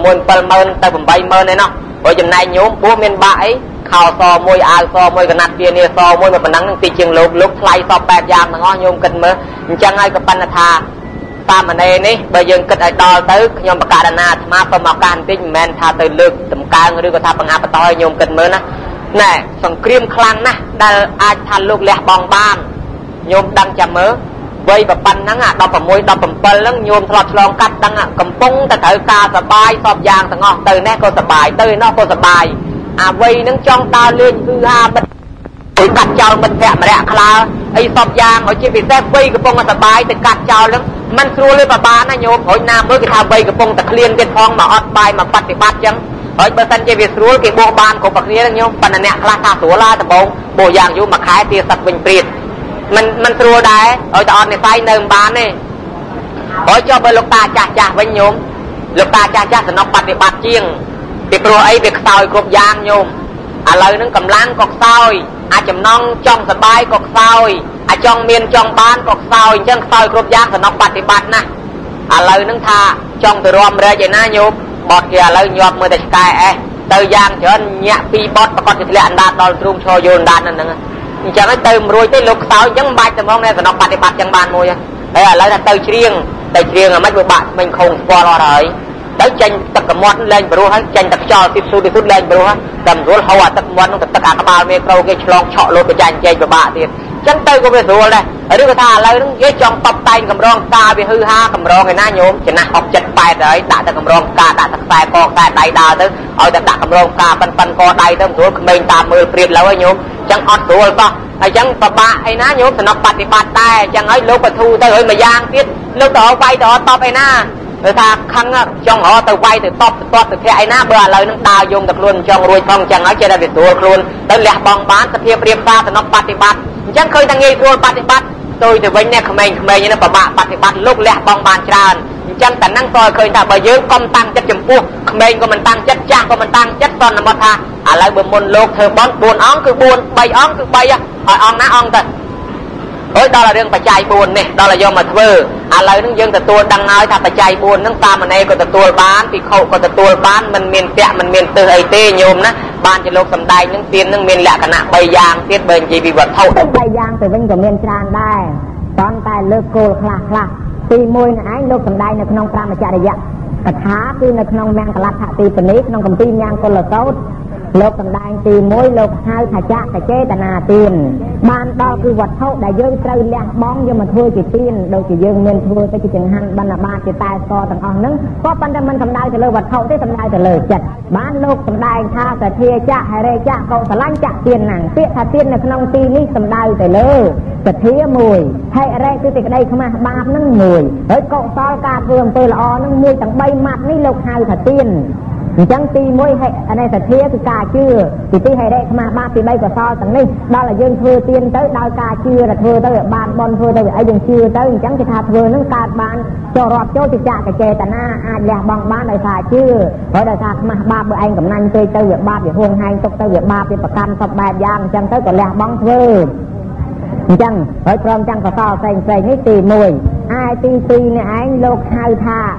80000 ឯណោះហើយចំណែកញោមពោះមានបាក់អីខោសមួយអាវសមួយកណាត់ពានីសមួយមកប៉ុណ្ណឹងនឹងទីជាងលោកថ្លៃសព8យ៉ាងទាំងអស់ញោមគិតមើលអញ្ចឹងហើយក៏ប៉ុន្តែថាសាមណេរនេះបើយើងគិតឲ្យដល់ទៅខ្ញុំបកករណាអាត្មាទៅមកកាសបន្តិចមិនមែនថាទៅលើកតម្កើងឬក៏ថាបង្អាប់បន្តឲ្យញោមគិតមើលណាណែសង្គ្រាមខ្លាំងណាស់ដែលអាចថាលោកលះបង់បានញោមដឹងចាំមើលវ័យប៉ុណ្ណឹង16 17ហ្នឹងញោមធ្លាប់ឆ្លងកាត់ដឹងកំពុងតែត្រូវការសបាយសពយ៉ាងទាំងអស់ទៅនេះក៏សបាយទៅឯនោះក៏សបាយអាវ័យហ្នឹងចង់ដើរលេងគឺហាមិត្តទៅកាត់ចោលមិត្តភក្តិម្នាក់ខ្លះអីសពយ៉ាងឲ្យជាពិសេសវ័យកំពុងតែសបាយទៅកាត់ចោលហ្នឹងមិនស្រួលទេប្របានណាញោមរួចណាមើលគេថាវ័យកំពុងតែឃ្លានទៀតផងមកអត់បាយមកបប្រតិបត្តិចឹងហើយបើសិនជាវាស្រួលគេបោះបានគ្រប់ប្រគ្នាញោមប៉ុន្តែអ្នកខ្លះថាស្រួលឡាដំបងបោះយ៉ាងយូរមួយខែទៀតសឹកវិញព្រាតមិនស្រួលដែរឲ្យតែអត់និស័យនៅមិនបានទេហើយចុះបើលោកតាចាស់វិញញោមលោកតាចាស់សំណប់បប្រតិបត្តិជាងពីព្រោះអីវាខ្សោយគ្រប់យ៉ាងញោមឥឡូវហ្នឹងកម្លាំងក៏ខ្សោយអាចចំណងចង់សបាយក៏ខ្សោយអាចចង់មានចង់បានក៏ខ្សោយអញ្ចឹងខ្សោយគ្រប់យ៉ាងសំណប់បប្រតិបត្តិណាឥឡូវហ្នឹងថាចង់ទៅរំរែកឯណាញោមបត់គេឥឡូវញាប់មើលតែឆ្កែអេសទៅយ៉ាងច្រើនញាក់ពីបត់ប្រកាសជាធ្លាក់អណ្ដាតដល់ទ្រូងឈរយល់អណ្ដាតហ្នឹងអញ្ចឹងទៅមិនរួចទេលោកខ្សោយអញ្ចឹងមិនបាច់តែមកនៅសំណប់បប្រតិបត្តិចឹងបានមួយហើយឥឡូវថាទៅច្រៀងអាម៉េចវាបាក់ស្មិញខងស្គាល់អត់ហើយទៅចេញទឹកកមាត់លែងព្រោះហើយចេញទឹកខ្យល់ទីស៊ូលែងព្រោះតែមិនស្រួលហៅអាទឹកមាត់នោះទៅទឹកអាក្បាលមេក្រូគេឆ្លងឆក់លោតប្រចាញ់ចែកពិបាកទៀតអញ្ចឹងទៅក៏វាស្រួលដែរឬក៏ថាឥឡូវហ្នឹងគេចង់តបតែងកម្រងផ្កាវាហឺហាកម្រងឯណាញោមចំណាស់6 7 8ហើយដាក់ទៅកម្រងផ្កាដាក់ទៅខ្សែកខ្សែដៃដើរទៅឲ្យតែដាក់កម្រងផ្កាប៉ិនកដៃទៅស្រួលក្មេងតាមមើលព្រាតលើហើយញោមអញ្ចឹងអត់ស្រួលសោះហើយអញ្ចឹងពិបាកឯណាញោមសំណប់បប្រតិបត្តិដែរអញ្ចឹងហើយលោកបធូទៅហើយមួយយ៉ាងទៀតលោកទៅឲ្យវាយទៅអត់តបឯណាគឺថាខឹងចង់រកទៅវាយទៅតបទៅធាក់ឯណាបើឥឡូវហ្នឹងដើរយំតែខ្លួនចង់រួចផងអញ្ចឹងហើយចេះតែវាស្រួលខ្លួនទៅលះបង់បានសភាពរៀបសារសំណប់បប្រតិបត្តិអញ្ចឹងឃើញតែងាយស្រួលបប្រតិបត្តិទៅវិញនេះក្មេងៗនេះពិបាកបប្រតិបត្តិលោកលះបង់បានច្រើនអញ្ចឹងតែហ្នឹងក៏ឃើញថាបើយើងកុំតាំងចិត្តចំពោះក្មេងក៏មិនតាំងចិត្តចាស់ក៏មិនតាំងចិត្តសន្មតថាឥឡូវបើមុនលោកធ្វើបន់4អង្គគឺ4 3អង្គគឺ3ឲ្យអង្គណាអង្គទៅហើយដល់រឿងបច្ច័យ4នេះដល់ឲ្យយកមកធ្វើឥឡូវហ្នឹងយើងទទួលដឹងហើយថាបច្ច័យ4ហ្នឹងសាមណេរក៏ទទួលបានភិក្ខុក៏ទទួលបានមិនមានពាក់មិនមានទើសអីទេញោមណាបានជាលោកសំដែងហ្នឹងទានហ្នឹងមានលក្ខណៈ3យ៉ាងទៀតបើនិយាយពីវត្ថុ3យ៉ាងទៅវិញក៏មានច្រើនដែរប៉ុន្តែលើកគោលខ្លះទី1នេះឯងលោកសំដែងនៅក្នុង5ចរិយៈកថាគឺនៅក្នុងមង្គលដ្ឋទីបនីក្នុងគម្ពីរមង្គលសោតលោកសំដែងទី1លោកហៅថាចក្រចេតនាទានបានដល់គឺវត្ថុដែលយើងត្រូវលះបង់យកមកធ្វើជាទានដូចជាយើងមានធ្វើទៅជាចង្ហាន់បណ្ឌបាតជាតែស្កទាំងអស់ហ្នឹងក៏ប៉ុន្តែមិនសំដៅទៅលើវត្ថុទេសំដៅទៅលើចិត្តបានលោកសំដែងថាសទ្ធាចក្រហិរេចក្រកុសលញ្ចទានណាំងពាក្យថាទាននៅក្នុងទីនេះសំដៅទៅលើសទ្ធា1ហិរេគឺសេចក្តីខ្មាស់បាបហ្នឹង1ហើយកុសលការធ្វើអំពើល្អហ្នឹង1ទាំង3ម៉ាត់នេះលោកហៅថាទានអញ្ចឹងទី1អនេសទ្ធាគឺការជឿទី2ហិរេខ្មាស់បាបទី3កុសលទាំងនេះដល់ឲ្យយើងធ្វើទានទៅដោយការជឿតែធ្វើទៅឲ្យបានបន់ធ្វើទៅឲ្យយើងជឿទៅអញ្ចឹងគេថាធ្វើនឹងកើតបានចូលរាប់ចូលជាចក្រចេតនាអាចលះបង់បានដោយសារជឿហើយដោយសារខ្មាស់បាបបើឯងកំណាញ់ពេកទៅវាបាបវាហួងហែងទុកទៅវាបាបវាប្រកាន់សពបែបយ៉ាងអញ្ចឹងទៅក៏លះបង់ធ្វើអញ្ចឹងហើយព្រមទាំងកុសលផ្សេងនេះទី1ឯទី2នេះឯងលោកហៅថា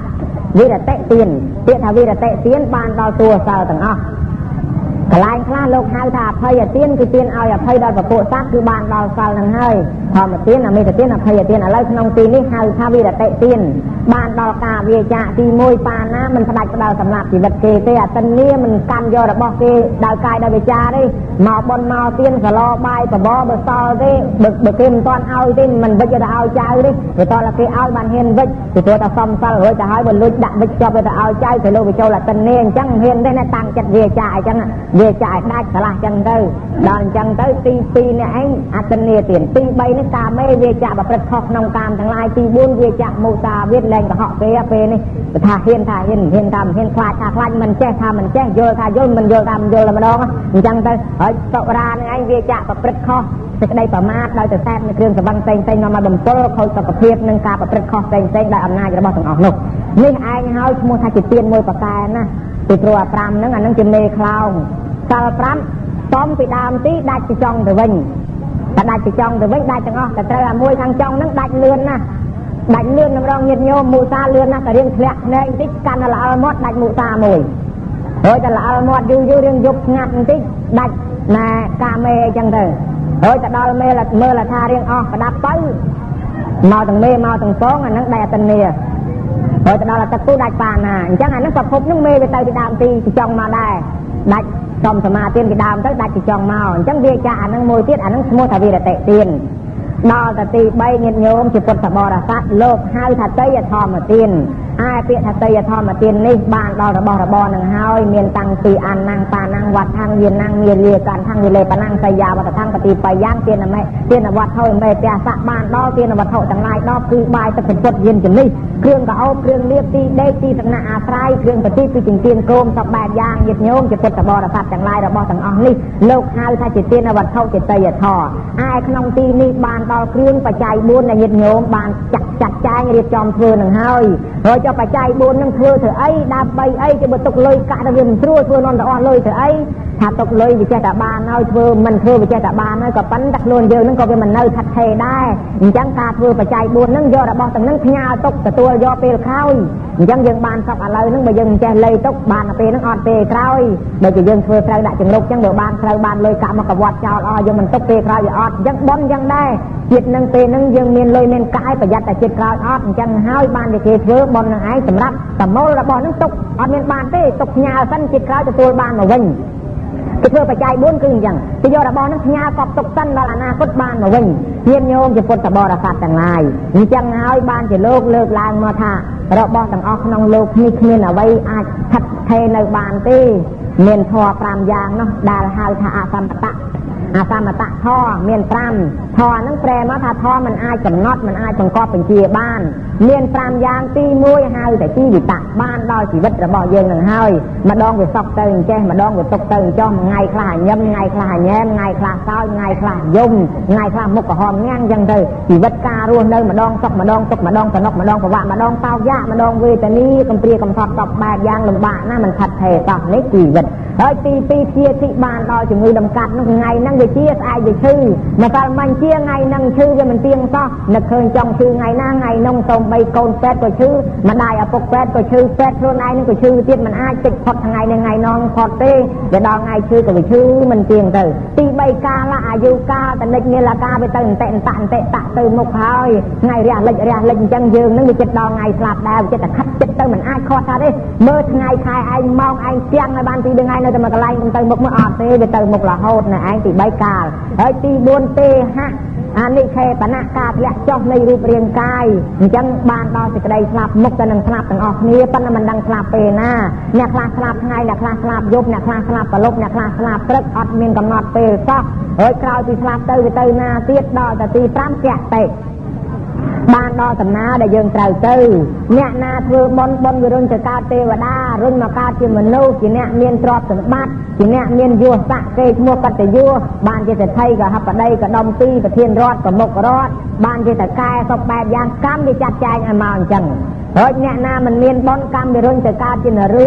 วิรเตเตียนเตี้ยทาวิรเตเตียนบานดาวตัวเสาต่างอ๋อกลายคลาโลกหายถาพยาเตียนคือเตียนเอาอย่าพยดาวประโปซักคือบานดาวเสาหนังเฮยพอมาเตียนไม่แต่เตียนพยาเตียนอะไรขนมตีนี่หายทาวิรเตเตียนบานดาวกาเวียจ่าตีมวยปานะมันพดักดาวสำนักจีบัดเกเตะตันนี้มันกันยอดบอกเกดาวกายดาวเวียจ่าได้มาบนมาเตียนสลอใบปะบอเบอร์ซอได้เบิกเกมตอนเอาได้มันวิจะเอาใจได้แต่ตอนละเกเอาบานเฮนวิจะตัวตะซ้ำซ้ำเลยจะหายบนลุยดักวิจะไปจะเอาใจใส่โลไปโจละตันเนียจังเฮนได้ในตังจัดเวียจ่าจังเวียจ่าได้สละจังเตอดอนจังเตอปีเนี่ยไอ้อัตเนียเตียนปีใบนี่กาไม่เวียจ่าแบบประคอกนองกามทั้งหลายปีบุญเวียจ่าโมตาเวียแรงกับเหาะเปนี่ถ้าเห็นทำเห็นคลาดมันแจ้งทำมันแจ้งโยธาโยนมันโยธามันโยนละมาดองจังเตอเฮ้ยตกราไอ้เวียจ่าแบบประคอกจะได้ประมาทโดยจะแทบในเครื่องสบังเซ็งนอนมาดมโต้เขาจะประเภทนึงการแบบประคอกเซ็งได้อำนาจจะบอกถึงออกนุกนี่ไอ้เฮาโมธาจิตเตียนมวยปากกานะติดตัวปรำนั่งอันนั่งจิมเนคลาวสารปรำต้อมปีดามตีได้จิจองแต่วิ่งแต่ได้จิจองแต่วิ่งได้จังอ๋อแต่เจอมวยทางจองนั่งได้เลื่อนนะดัดเลื่อนน้ำรองเงียบโยมมูซาเลื่อนนะแต่เรื่องแผลในติ๊กกันละอัลมอดดัดมูซามวยโดยแต่ละอัลมอดยูเรื่องยุบงัดติ๊กดัดนากาเมจังเถอะโดยแต่ดอลเมละเมื่อละทาเรียงออกกระดับไปมาถึงเมมาถึงฟ้องอันนั้นได้ตันเนียโดยแต่ดอลตะกู้ดัดปานาจังอันนั้นสับพบนั่งเมไปเตยไปดามตีจองมาได้ดัดจอมสมาเตียนไปดามตั้งดัดจองมาจังเวียจ่าอันนั้นมวยเตี้ยอันนั้นโมทวีระเตะเตียนดอลตะตีใบเงียบโยมจิตปนสบอระซัดโลกห้าวทัดเตยทอมาเตียนไอเปียทัดเตยทอมาเตียนนี่บ้านดอลระบอหนึ่งห้าวเมียนตังตีอันนางปานางวัดทางเวียนนางเมียเรียการทางเวเลปนางสยาวัดทางปฏิไปย่างเตียนไม่เตียนวัดเท่าไม่เปียสะบ้านดอลเตียนวัดเท่าจังไรดอลคือใบตะเป็นพดเย็นจนนี่เครื่องก็เอาเครื่องเลียบตีได้ตีสังนาอาไตรเครื่องปฏิคือจิงเตียนโกมสับแบบย่างเย็ดโยมจิตปนสบอระซัดจังไรระบอสังอ๋อนี่โลกห้าวทัดจิตเตียนวัดเท่าจิตเตยทอไอขนมตีนี่บ้านดอลเครื่องปัจจัยบุญในเย็ดโยมบ้านจัดใจเรียบจอมเฟือหนึ่งห้าวเราจะปัจจัยบุญนั่งเฟือเถอะไอ้ดาบใบไอ้จะบตกเลยกะระเบียนชั่วเฟือนอนตะอ่อนเลยเถอะไอ้ถ้าตกเลยวิจัยตะบานเอาเฟือมันเฟือวิจัยตะบานเอาก็ปั้นตักโลนเยอะนั่งก็เป็นมันเนยทัดเทได้จังการเฟือปัจจัยบุญนั่งย่อระบอบตั้งนั่งขยาตกแต่ตัวย่อเปลเข้ายังยังบานสับอะไรนั่งไปยังใจเลยตกบานเปนั่งอ่อนเปเข้าโดยจะยังเฟือใครได้จังลกจังเดือบานใครบานเลยกะมากับวัดเจ้าอ้อยังมันตกเปเข้าอย่าอ่อนยังบอนยังได้จิตนั่งเปนั่งยังเมียนเลยเมียนกายประหยัดแต่จิตเข้าอ่อนจังห้าวบานจะเกเฟือบอนนั่งไอ้สำรับแต่โมระบอบนั่งตกอ่อนเมียนบานเต้ตกยาสั้นจิตเข้าจะตัวบานมาวิ่งจะเพื่อปัจจัยบุญคืออย่างจะโยระบอนักญากอบตกสั้นดาลนาคตบานมาวิ่งเพียนโยมจะปนตะบอระสัตต่างลายมีจังหายบานจะโลกเลิกลางมาท่าระบอต่างออกนองโลกนี่คือเอาไว้อาจทัดเทในบานตีเมียนทอปรามยางเนาะดาลหาทาอาสัมปะอาสามตะท่อเมียนปรำท่อนั่งแปรมาท่าท่อมันอายกำนอดมันอายประกอบเป็นเจียบ้านเมียนปรำยางตีมวยหายแต่ที่วิตะบ้านดอยชีวิตระบอเยิงหนึ่งหายมาดองไปซอกเติงแจ้มาดองไปตกเติงจ้องไงคลาย่ำไงคลาแย้มไงคลาเศร้าไงคลายุ่มไงคลามุกกระหอมแง่งยังเลยชีวิตการุณเลยมาดองซอกมาดองตกมาดองสนกมาดองประวัติมาดองเต้ายะมาดองเวทนี้กำเปรียกำทอดตอกแบบยางลำบากน่ามันขัดเทต่อในชีวิตเฮ้ยปีเชียที่บ้านดอยจะมือดำกัดนั่งไงนั่งไปเชียไอไปชื่อมาการมันเชียไงนั่งชื่อจะมันเตียงซ้อนักเคยจองชื่อไงหน้าไงนงตรงใบโกนแฟดก็ชื่อมาได้อะปกแฟดก็ชื่อแฟดโซนไอนั่นก็ชื่อเตี้ยมันอาจิตพอดทางไงในไงนองพอดเต้จะดองไงชื่อก็ไปชื่อมันเตียงเตอตีใบกาละอายุกาแต่เล็กเนี่ยละกาไปเติมเตะตะเติมมุกหายไงเรียเล็กจังยืงนั่งไปจิตดองไงสลับดาวจิตแต่คัดจิตเติมมันอาคอท่าได้เมื่อไงใครไอมองไอเสียงในบ้านตีดึงไงในแต่มากระไรมันเติมมุกเมื่อออกเต้ไปเติมมุกละโหดในไอตีใบกาเฮ้ยตีบุญเตฮะอันนี้แค่ปนักกาและจ้องในรูปเรียงกายจังบานดอยสิกระไดสลับมุกกันหนึ่งสลับต่างออกนี้ปั้นมันดังสลับเปน่าเนี่ยคลาสลับไงเนี่ยคลาสลับยุบเนี่ยคลาสลับปลบเนี่ยคลาสลับเปรกอดเมียนกำนอดเปย์ซอกเฮ้ยคราวที่สลับเตยนาเตี้ยดอยแต่ตีพร้ำแกะเตะบ้านดอสำนาได้ยังไตรเตยเนี่ยนาเพื่อบนวิรุณจะกาเทวดารุ่นมากาเทียมโนจีเนี่ยเมียนตรอบสมบัติจีเนี่ยเมียนยัวสะเกยมัวกัตยัวบ้านเจตไทยกับฮับปะไดกับดอมตีกับเทียนรอดกับมกรอดบ้านเจตกายสอบแบบยางกั้มไปจัดใจอันมาจังเฮ้ยเนี่ยนามันเมียนบนกั้มวิรุณจะกาจินรู้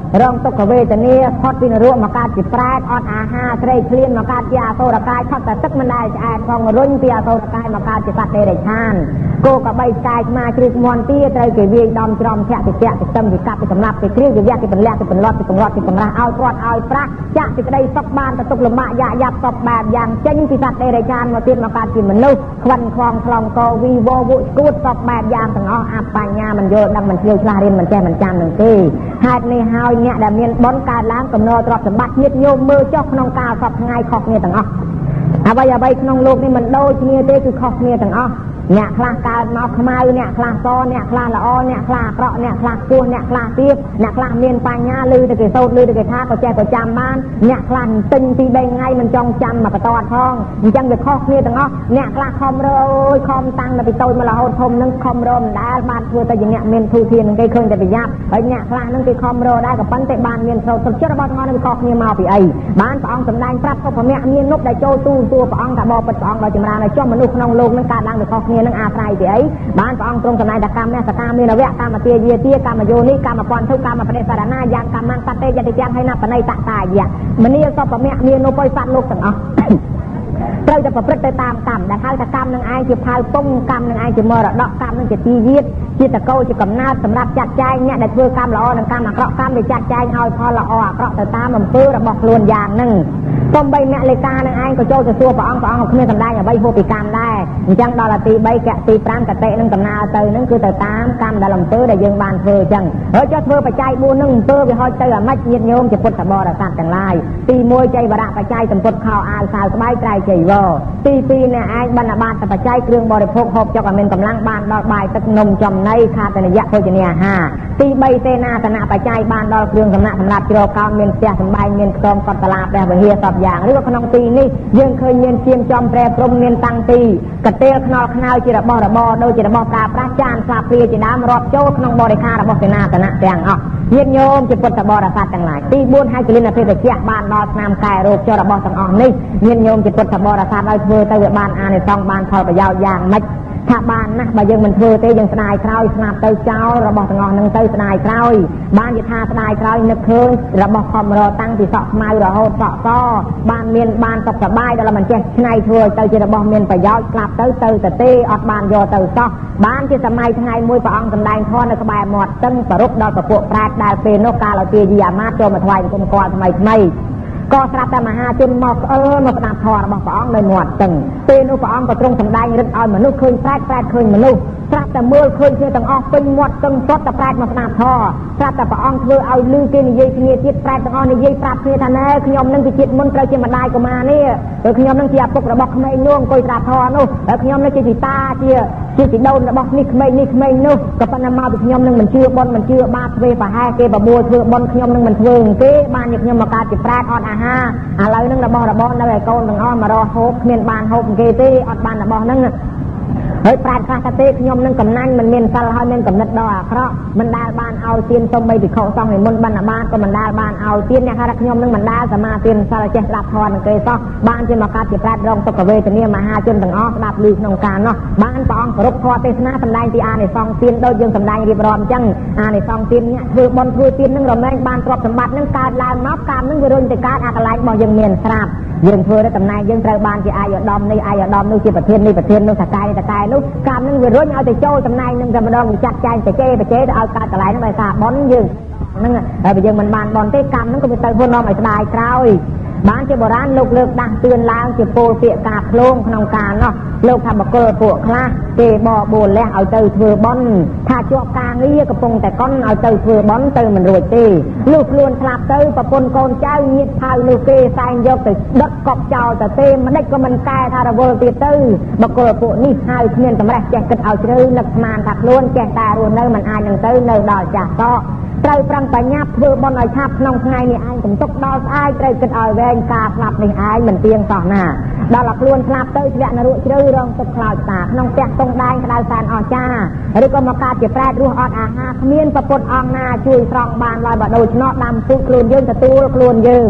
รองตกเวทนี้พอดพินรัวมาการจิแปรอดอาหาเตรเคลียนมาการจิอาโซรกายพัดแต่ตึกมันได้จะแอนทองรุ่นเตียโซรกายมาการจิสัตเดรชานโกกับใบกายมาคริสมอนตีเตรเกวีดอมจอมแฉะติแฉะติเต็มติกับติสำนับติคริสติแยกติเป็นแหลกติเป็นรอดติเป็นรอดติเป็นราเอาตรวจเอาพระจะติได้สักบานแต่ตกลมะยายับสับแบบอย่างเช่นติสัตเดรชานมาเตียนมาการจิมันนุ่ควันคลองคลองโกวีโวบุกูดสับแบบอย่างต่างอ้ออาปัญญามันโยดังมันเที่ยวชลาเรียนมันแก่มันจำหนึ่งตีหากในเฮาเนี่ยดำเนินบนการล้างกำเนิดตรอดสมบัติเงียบโยมมือเจ้าขนมกาสับง่ายขอกเนี่ยต่างอ้ออาใบขนมโลกนี่มันโดยเนี่ยเต้คือขอกเนี่ยต่างอ้อเนี่ยคลาการนอกขมาเนี่ยคลาซ้อนเนี่ยคลาละอ้อเนี่ยคลาเกราะเนี่ยคลาตัวเนี่ยคลาเตียบเนี่ยคลาเมียนปัญญาลือตะเกียโซดลือตะเกียท่าก็แจก็จำบ้านเนี่ยคลาตึงตีใบไงมันจองจำมาประตอดท้องมันจังเดือดข้อเนี่ยต่างอ้อเนี่ยคลาคอมโรยคอมตังมาไปโตมาละโหดทมนึงคอมโรมได้บ้านเพื่อแต่อย่างเงี้ยเมียนทูเทียนไกลเคยจะไปยับไอ้เนี่ยคลานึงไปคอมโรได้กับปั้นเตะบ้านเมียนโซดเชื่อบ้านงอนไปข้อเนี่ยมาไปไอ้บ้านปองสำนักปรับก็พอเนี่ยเมียนนกได้โจตู้ตัวปองกับบ่อปัดปองเราจำราในช่วงมนุษย์ขนมโลกนั่งการล้างไปข้อเนี่ยนั่งอาไตรไปไอ้บ้านปองตรงสมัยดกรรมเนี่ยสกรรมมีนเวะกรรมเตียเยียเตียกรรมโยนิกรรมปอนทุกกรรมประเดสารนาอย่างกรรมมังตัดเตยจะยังให้นับปนัยตะตายเยี่ยมันนี่ก็ปะเมียมีโนปอยสัตว์โลกต่างอ๋อเราจะประพฤติไปตามกรรมแต่ถ้าจะกรรมนั่งไอจะพายป้งกรรมนั่งไอจะมรดกกรรมนั่งจะตียีดที่ตะโกจะกำนาสำหรับจัดใจเนี่ยได้เพื่อกรรมละอ้อนั่งกรรมกระกรรมได้จัดใจเอาพอละอ้อกระแต่ตามมันเพื่อระบอกล้วนยางนั่งต้มใบเมลิกานั่งไอก็โจจะซัวปะอ่องขึ้นทำได้อย่างใบโพปิกรรมได้จังดอลตีใบแกะตีปรามกะเตะนั่งกำนาเตยนั่งคือแต่ตามกรรมได้ลำเพื่อได้ยังบานเพื่อจังเจ้าเพื่อไปใจบูนั่งเพื่อไปหอยเตยมัดเย็นโยมจะพุทธบริษัทต่างลายตีมวยใจบระไปใจจำพุทธข่าวอาสาวสบายใจใจวอตีเนี่ยไอ้บรรณาบาลแต่ปัจจัยเครื่องบริโภคหกเจ้ากับเมนกำลังบานดอกใบตึกนมจอมในคาตนิยะโภชเนียห้าตีใบเตนาตนาปัจจัยบานดอกเครื่องสำนักสำหรับกิโลกรัมเมนเสียสบายเมนกรมกอตลาแปลว่าเฮียสอบอย่างหรือว่าขนมตีนี่ยังเคยเมนเชียงจอมแปรพรมเมนตังตีกระเตลขนอขนาวจิระบอระบอโดยจิระบอกาพระจานสาเปรียจิดามรอบโจ้ขนมบริคาระบอเสนาตนะแปลงออกเย็นโยมจะพุทธบริษัทต่างหลายตีบุญให้จิลินเพศเจียบานดอกนามกายโรคเจ้าระบอสังออกนี่เย็นโยมจะพุทธบริษัทเราเธอเตยบานอาในซองบานพอประยาวอย่างไม่ถ้าบานนะบ่ยังมันเธอเตยังสนายคราวสนับเตยเจ้าระบอกสังออกนั่งเตยสนายคราวบ้านจะทาสนายคราวนึกเคยระบอกคอมรอตั้งติสอกมาระโหดสอกซ้อบ้านเมียนบ้านตกสบายแล้วมันแจ้งนายเธอเตยจะระบอกเมียนประยาวกลับเตยแต่เตยอดบานโยเตยซ้อบ้านที่สมัยทั้งไงมวยประองสำแดงทอนในกระบายหมดตั้งประรุกดอกประพวกปราดดาวเปนกกาเราเตียยามาโจมาถวายคนกอดทำไมก็สลับแต่มาหาจนหมอกมาประดับทอบอกประองในหมวดตึงเป็นอุปองก็ตรงสำแดงรึเอามนุษย์เคยแปรเคยมนุษย์สลับแต่เมื่อเคยเชื่อต่างออกเป็นหมวดตึงซดแต่แปรมาประดับทอสลับแต่ประองเธอเอาลือเกณฑ์เยี่ยเงี้ยจิตแปรต่างออกในเยี่ยปรับเพื่อท่านขยมนั่งจิตมันเตยจะมาได้ก็มาเนี่ยโดยขยมนั่งเจียปกระบอกไม่น่วงกอยประดับทอนู่แล้วขยมนั่งจิตตาเจียจิตโดนระบอกนี่ไม่นู่กับปนมาเป็นขยมนั่งมันเชื่อบนมันเชื่อบ้าเวปะแห่เกบบัวเชื่อบนขยมนั่งมันเชื่อเกบ้านขยมมาการจิตแปรออนอาหาอะไรนั่งระบอกนั่งไอ้โกนต่างอ้อมมารอโฮกเมียนบานโฮกเกตีอดบานระบอกนั่งเฮ้ยปราดคาเต้ขยมนั่งกำนั่นมันเมียนซัลเฮาเมียนกำนัดดอกเพราะมันได้บานเอาเตียนต้มใบติดเขาซองในมนบานบ้านก็มันได้บานเอาเตียนเนี่ยค่ะขยมนั่งมันได้สมาเตียนซัลเจรับทอนเกยซ้อบ้านจะมาการจิปราดรองตกเวทเนี่ยมาหาจนต่างอ้อดับลือนองการเนาะบ้านปองรบคอเตสนาสำได้ตีอาในซองเตียนโดยยังสำได้รีบร้อนจังอาในซองเตียนเนี่ยคือบนคือเตียนนั่งรอแม่บ้านตรอบสมบัตินั่งการลานนอกการนั่งวิรุณแต่การอาคาไลบอกยังเมียนสราบยังเพื่อได้ตำนายยังไตรบานที่อายดอมในอายดอมนู่นที่ประเทศนี่ประเทศนู่นตะกายนู่นการนั่งวิรุณเอาแต่โจ้ตำนายนั่งจะมาดองจัดใจแต่เจ๊เอาการตะไลนั่งไปสาบอนยืนนั่งไปยังมันบานบอลเตะกรรมนั่งก็ไปเตะพวกน้องไอ้สบายคราวบ้านเจ้าโบราณลูกเลิกดังเตือนล้างจะโปรเสียกาโคลงขนมการเนาะลูกทำบะเกอปวกคลาเตะบ่อโบนแล้วเอาเตยเถื่อบอลถ้าจวบกลางเรียกระปงแต่ก้อนเอาเตยเถื่อบอลเตยมันรวยเตะลูกล้วนคลาเตยประปนโกนเจ้ายิดพายลูกเกใส่ยกแต่ดักกอบเจ้าแต่เตะมันได้ก็มันแก่ทาระเวอร์เตะเตยบะเกอปวกนี่หายเพี้ยนแต่ไม่ได้แจกกันเอาเชื้อหลักมานถักล้วนแจกตาล้วนเนยมันอายหนังเตยเนยดอกจากก็ไตรปรังปัญญาเพื่อบอลไอชาบน้องไงนี่ไอ้ผมตกดาวไอ้ไตรกันเอาแรงกาหลับในไอ้เหมือนเตียงต่อหน้าดาวหลักล้วนหลับเตยเสียนรุเชื่อรองตกคลาวตาน้องแจกตรงได้ดาวสารออจ้าหรือก็มาการเจ็บแปรรูออดอาหาเมียนประปดอองนาช่วยตรองบานลอยบดโดยนอกดำตู้กลูนยืนตะตู้กลูนยืน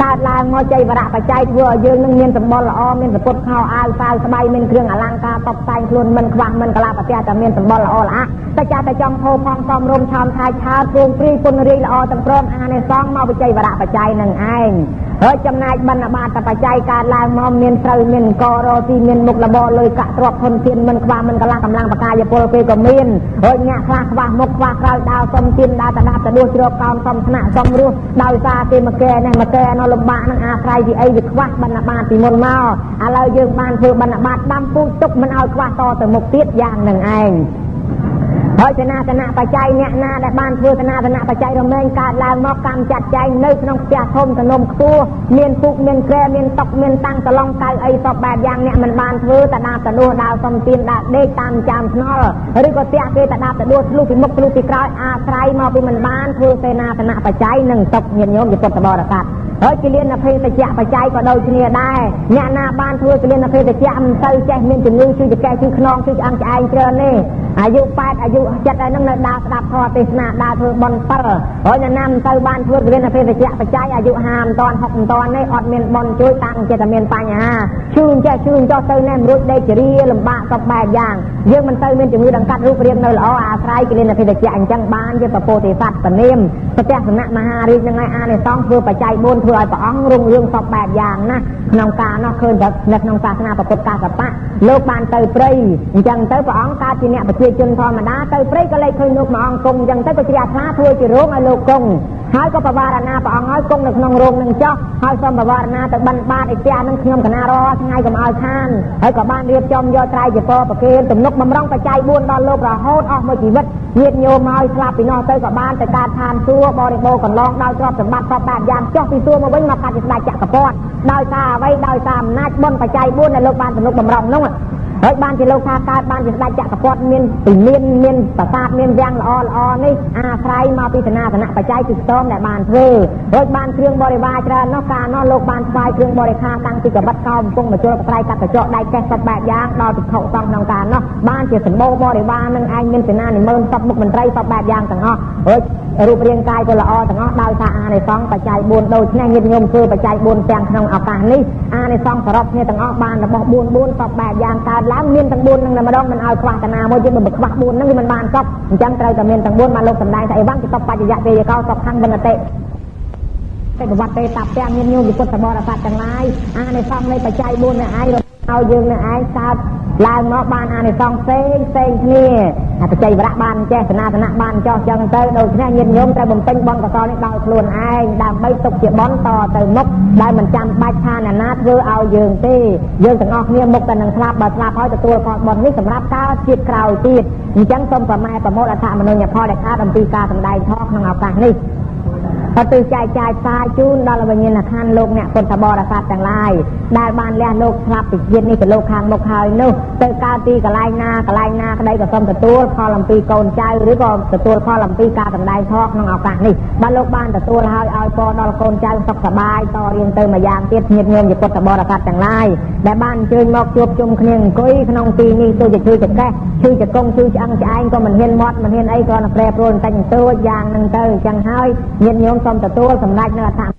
កើតឡើងមកចៃវរៈបច្ច័យធ្វើឲ្យយើងនឹងមានសម្បល់ល្អមានសពុតខោអាវសាវស្បៃមានគ្រឿងអលង្ការតុបតែងខ្លួនមិនខ្វះមិនកលាប្រទះតែមានសម្បល់ល្អល្អតែចាតែចង់ហូបផងសំរុំឆោមឆាយឆាតព្រួងព្រីពុនរីល្អទាំងព្រមអានិសងមកវិច័យវរៈបច្ច័យនឹងឯងហើយចំណែកបណ្ឌបាតបច្ច័យកើតឡើងមកមានត្រូវមានកោរទីមានមុខលបលុយកាក់ទ្រព្យធនធានមិនខ្វះមិនកលាកម្លាំងបកាយពលពេលក៏មានហើយញាក់ខ្លះខ្វះមុខខ្វះក្រោយដើរសុំទានដើរតដាប់តដួសជ្រកកោនសុំថ្នាក់សុំរស់ដោយសារទេមកែនេះមកែនៅលំបាកនឹងអាស្រ័យពីអីវាខ្វះបណ្ឌបាតពីមុនមកឥឡូវយើងបានធ្វើបណ្ឌបាតដាំពូជទុកមិនឲ្យខ្វះតទៅមុខទៀតយ៉ាងនឹងឯងហើយសេនាសនៈបច្ច័យអ្នកណាដែលបានធ្វើសេនាសនៈបច្ច័យរមែងកើតឡើងមកកម្មចាត់ចែងនៅក្នុងផ្ទះធំទំនំខ្ពស់មានពុកមានក្រែមានតុកមានតាំងតឡងកៅអីសពបែបយ៉ាងអ្នកមិនបានធ្វើតដាបតដួសដើរសំទានដើរដេកតាមចាំថ្នល់ឬក៏ផ្ទះគេតដាបតដួសធ្លុះពីមុខធ្លុះពីក្រោយអាស្រ័យមកពីមិនបានធ្វើសេនាសនៈបច្ច័យនិងតុកញាតិញោមជាពុទ្ធបរិស័ទហើយគិលានភេទជ្ជៈបច្ច័យក៏ដូចគ្នាដែរអ្នកណាបានធ្វើគិលានភេទជ្ជៈមិនទៅចេះមានជំងឺជួយចកែជួយខ្នងជួយឆ្អឹងឆ្អែងច្រើនទេអាយុ8អាយុ7ហើយនឹងនៅដើរស្ដាប់ធម៌ទេសនាដើរធ្វើបន់7ហើយអ្នកណាមិនទៅបានធ្វើគិលានភេទជ្ជៈបច្ច័យអាយុ50មិនតាន់60មិនតាន់នេះអត់មានបន់ជួយតាំងចិត្តតែមានបញ្ហាជឿចេះជឿចោះទៅណែមិនរួចដេកជរាលំបាកសពបែបយ៉ាងយើងមិនទៅមានជំងឺដង្កាត់រូបរាងនៅល្អអាស្រ័យគិលានភេទជ្ជៈអញ្ចឹងបានជាពពោធិសត្វពនាមប្រទេសសំណាក់មហារាជនឹងឲ្យអានិសង្ឃធ្វើបច្ច័យ4ធ្វើឲ្យព្រះអង្គរុងរឿងសពបែបយ៉ាងណាក្នុងការនោះឃើញតែនៅក្នុងសាសនាពុទ្ធកាសបៈលោកបានទៅព្រៃអញ្ចឹងទៅព្រះអង្គកើតជាអ្នកប្រជាជនធម្មតាទៅព្រៃក៏លេចឃើញលោកមួយអង្គគង់អញ្ចឹងទៅក៏ជ្រះថ្លាធ្វើជារោងឲ្យលោកគង់ហើយក៏បវារណាព្រះអង្គឲ្យគង់នៅក្នុងរោងនឹងចោះហើយសូមបវារណាទៅបិណ្ឌបាតឯផ្ទះនឹងខ្ញុំកណារថ្ងៃកុំឲ្យខានហើយក៏បានរៀបចំយកត្រៃជាពរប្រគេនទំនុកបំរុងបច្ច័យ4ដល់លោករហូតអស់មួយជីវិតញាតិញោមឲ្យស្លាប់ពីនោះទៅក៏បានទៅកើតឋានសួគ៌បរិបូរកន្លងដោយទ្រព្យសម្បត្តិសពបែបយ៉ាងចុះពីសួគ៌មកវិញមកកាត់ជាស្ដេចចក្រពត្តិដោយសារអ្វីដោយសារអំណាចបុណ្យបច្ច័យ4ដែលលោកបានទំនុកបំរុងនោះហើយបានជាលោកថាកើតបានជាស្ដេចចក្រពត្តិមានប្រាសាទមានវាំងល្អនេះអាស្រ័យមកពីសេនាសនៈបច្ច័យគឺខ្ទមដែលបានធ្វើហើយបានគ្រឿងបរិវារច្រើននោះកាលនោះលោកបានស្វាយគ្រឿងបរិខាតាំងពីកបិតកោកំពុងមកជលបត្រៃកាត់កញ្ចក់ដៃចេះសពបែបយ៉ាងដល់ពិភពសង្ឃក្នុងកាលនោះបានជាសម្បូរបរិវារនឹងឯងមានសេនានិមឺនសពមុខមន្ត្រីសពបែបយ៉ាងទាំងអស់ហើយរូបរាងកាយក៏ល្អទាំងអស់ដោយសារអានិសង្ឃបច្ច័យ4ដូចនេះញាតិញោមធ្វើបច្ច័យ4ទាំងក្នុងឱកាសនេះអានិសង្ឃសរុបគ្នាទាំងអស់បានរបស់4សពបែបយ៉ាងកើតឡើងមានទាំង4នឹងតែម្ដងមិនឲ្យខ្វះតាណាមួយយើងមិនខ្វះ4នឹងវាមិនបានសពអញ្ចឹងត្រូវតែមានទាំង4មកលោកសម្ដែងថាអីវ៉ាំជាសពបច្ចយៈទេយកោសពខាងវិនតិតែប្រវត្តិទេតាផ្ទះមានញោមពុទ្ធបរិស័ទទាំងឡាយអានិសង្ឃនៃបច្ច័យ4នឹងឯងឲ្យយើងនឹងឯងកើតឡើងមកបានអានិសង្ឃផ្សេងគ្នាបច្ច័យវរៈបានចេះសេនាសនៈបានចោះចឹងទៅដូច្នេះញាតិញោមត្រូវបំពេញបុណ្យកុសលនេះដោយខ្លួនឯងដើម្បីទុកជាបុណ្យតទៅមុខដែលមិនចាំបាច់ថាអ្នកណាធ្វើឲ្យយើងទេយើងទាំងអស់គ្នាមុខតែនឹងស្លាប់បើស្លាប់ហើយទទួលផលបុណ្យនេះសម្រាប់កើតជាតិក្រោយទៀតអញ្ចឹងសូមប្រម៉ែប្រមូលអត្ថមនោញ្ញផលដែលកើតអំពីការសម្ដែងធម៌ក្នុងឱកាសនេះទៅចែកចាយផ្សាយជូនដល់វិញ្ញាណក្ខន្ធលោកអ្នកពុទ្ធបរិស័ទទាំងឡាយដែលបានលះលោកស្លាប់ពីជាតិនេះទៅលោកខាងមុខហើយនោះទៅកើតទីកន្លែងណាក្ដីក៏សូមទទួលផលអំពីកូនចៅឬក៏ទទួលផលអំពីការសម្ដែងធម៌ក្នុងឱកាសនេះបើលោកបានទទួលហើយឲ្យពរដល់កូនចៅសុខសប្បាយតរៀងទៅម្យ៉ាងទៀតញាតិញោមជាពុទ្ធបរិស័ទទាំងឡាយដែលបានអញ្ជើញមកជួបជុំគ្នាអង្គុយក្នុងទីនេះទោះជាជួយចកេះជួយចកងជួយឆ្អឹងឆ្អែងក៏មិនហ៊ានមាត់មិនហ៊ានអីក៏ប្រែប្រួលបន្តិចបន្តួចយ៉ាងហ្នឹងទៅអញ្ចឹងហើយញាតិញោមសូមទទួលសម្ដេចនៅអត្ថ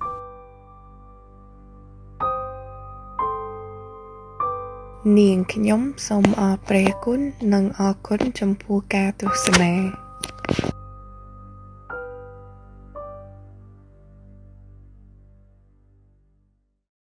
នាងខ្ញុំសូមអរព្រគុណនិងអរគុណចំពោះការទស្សនា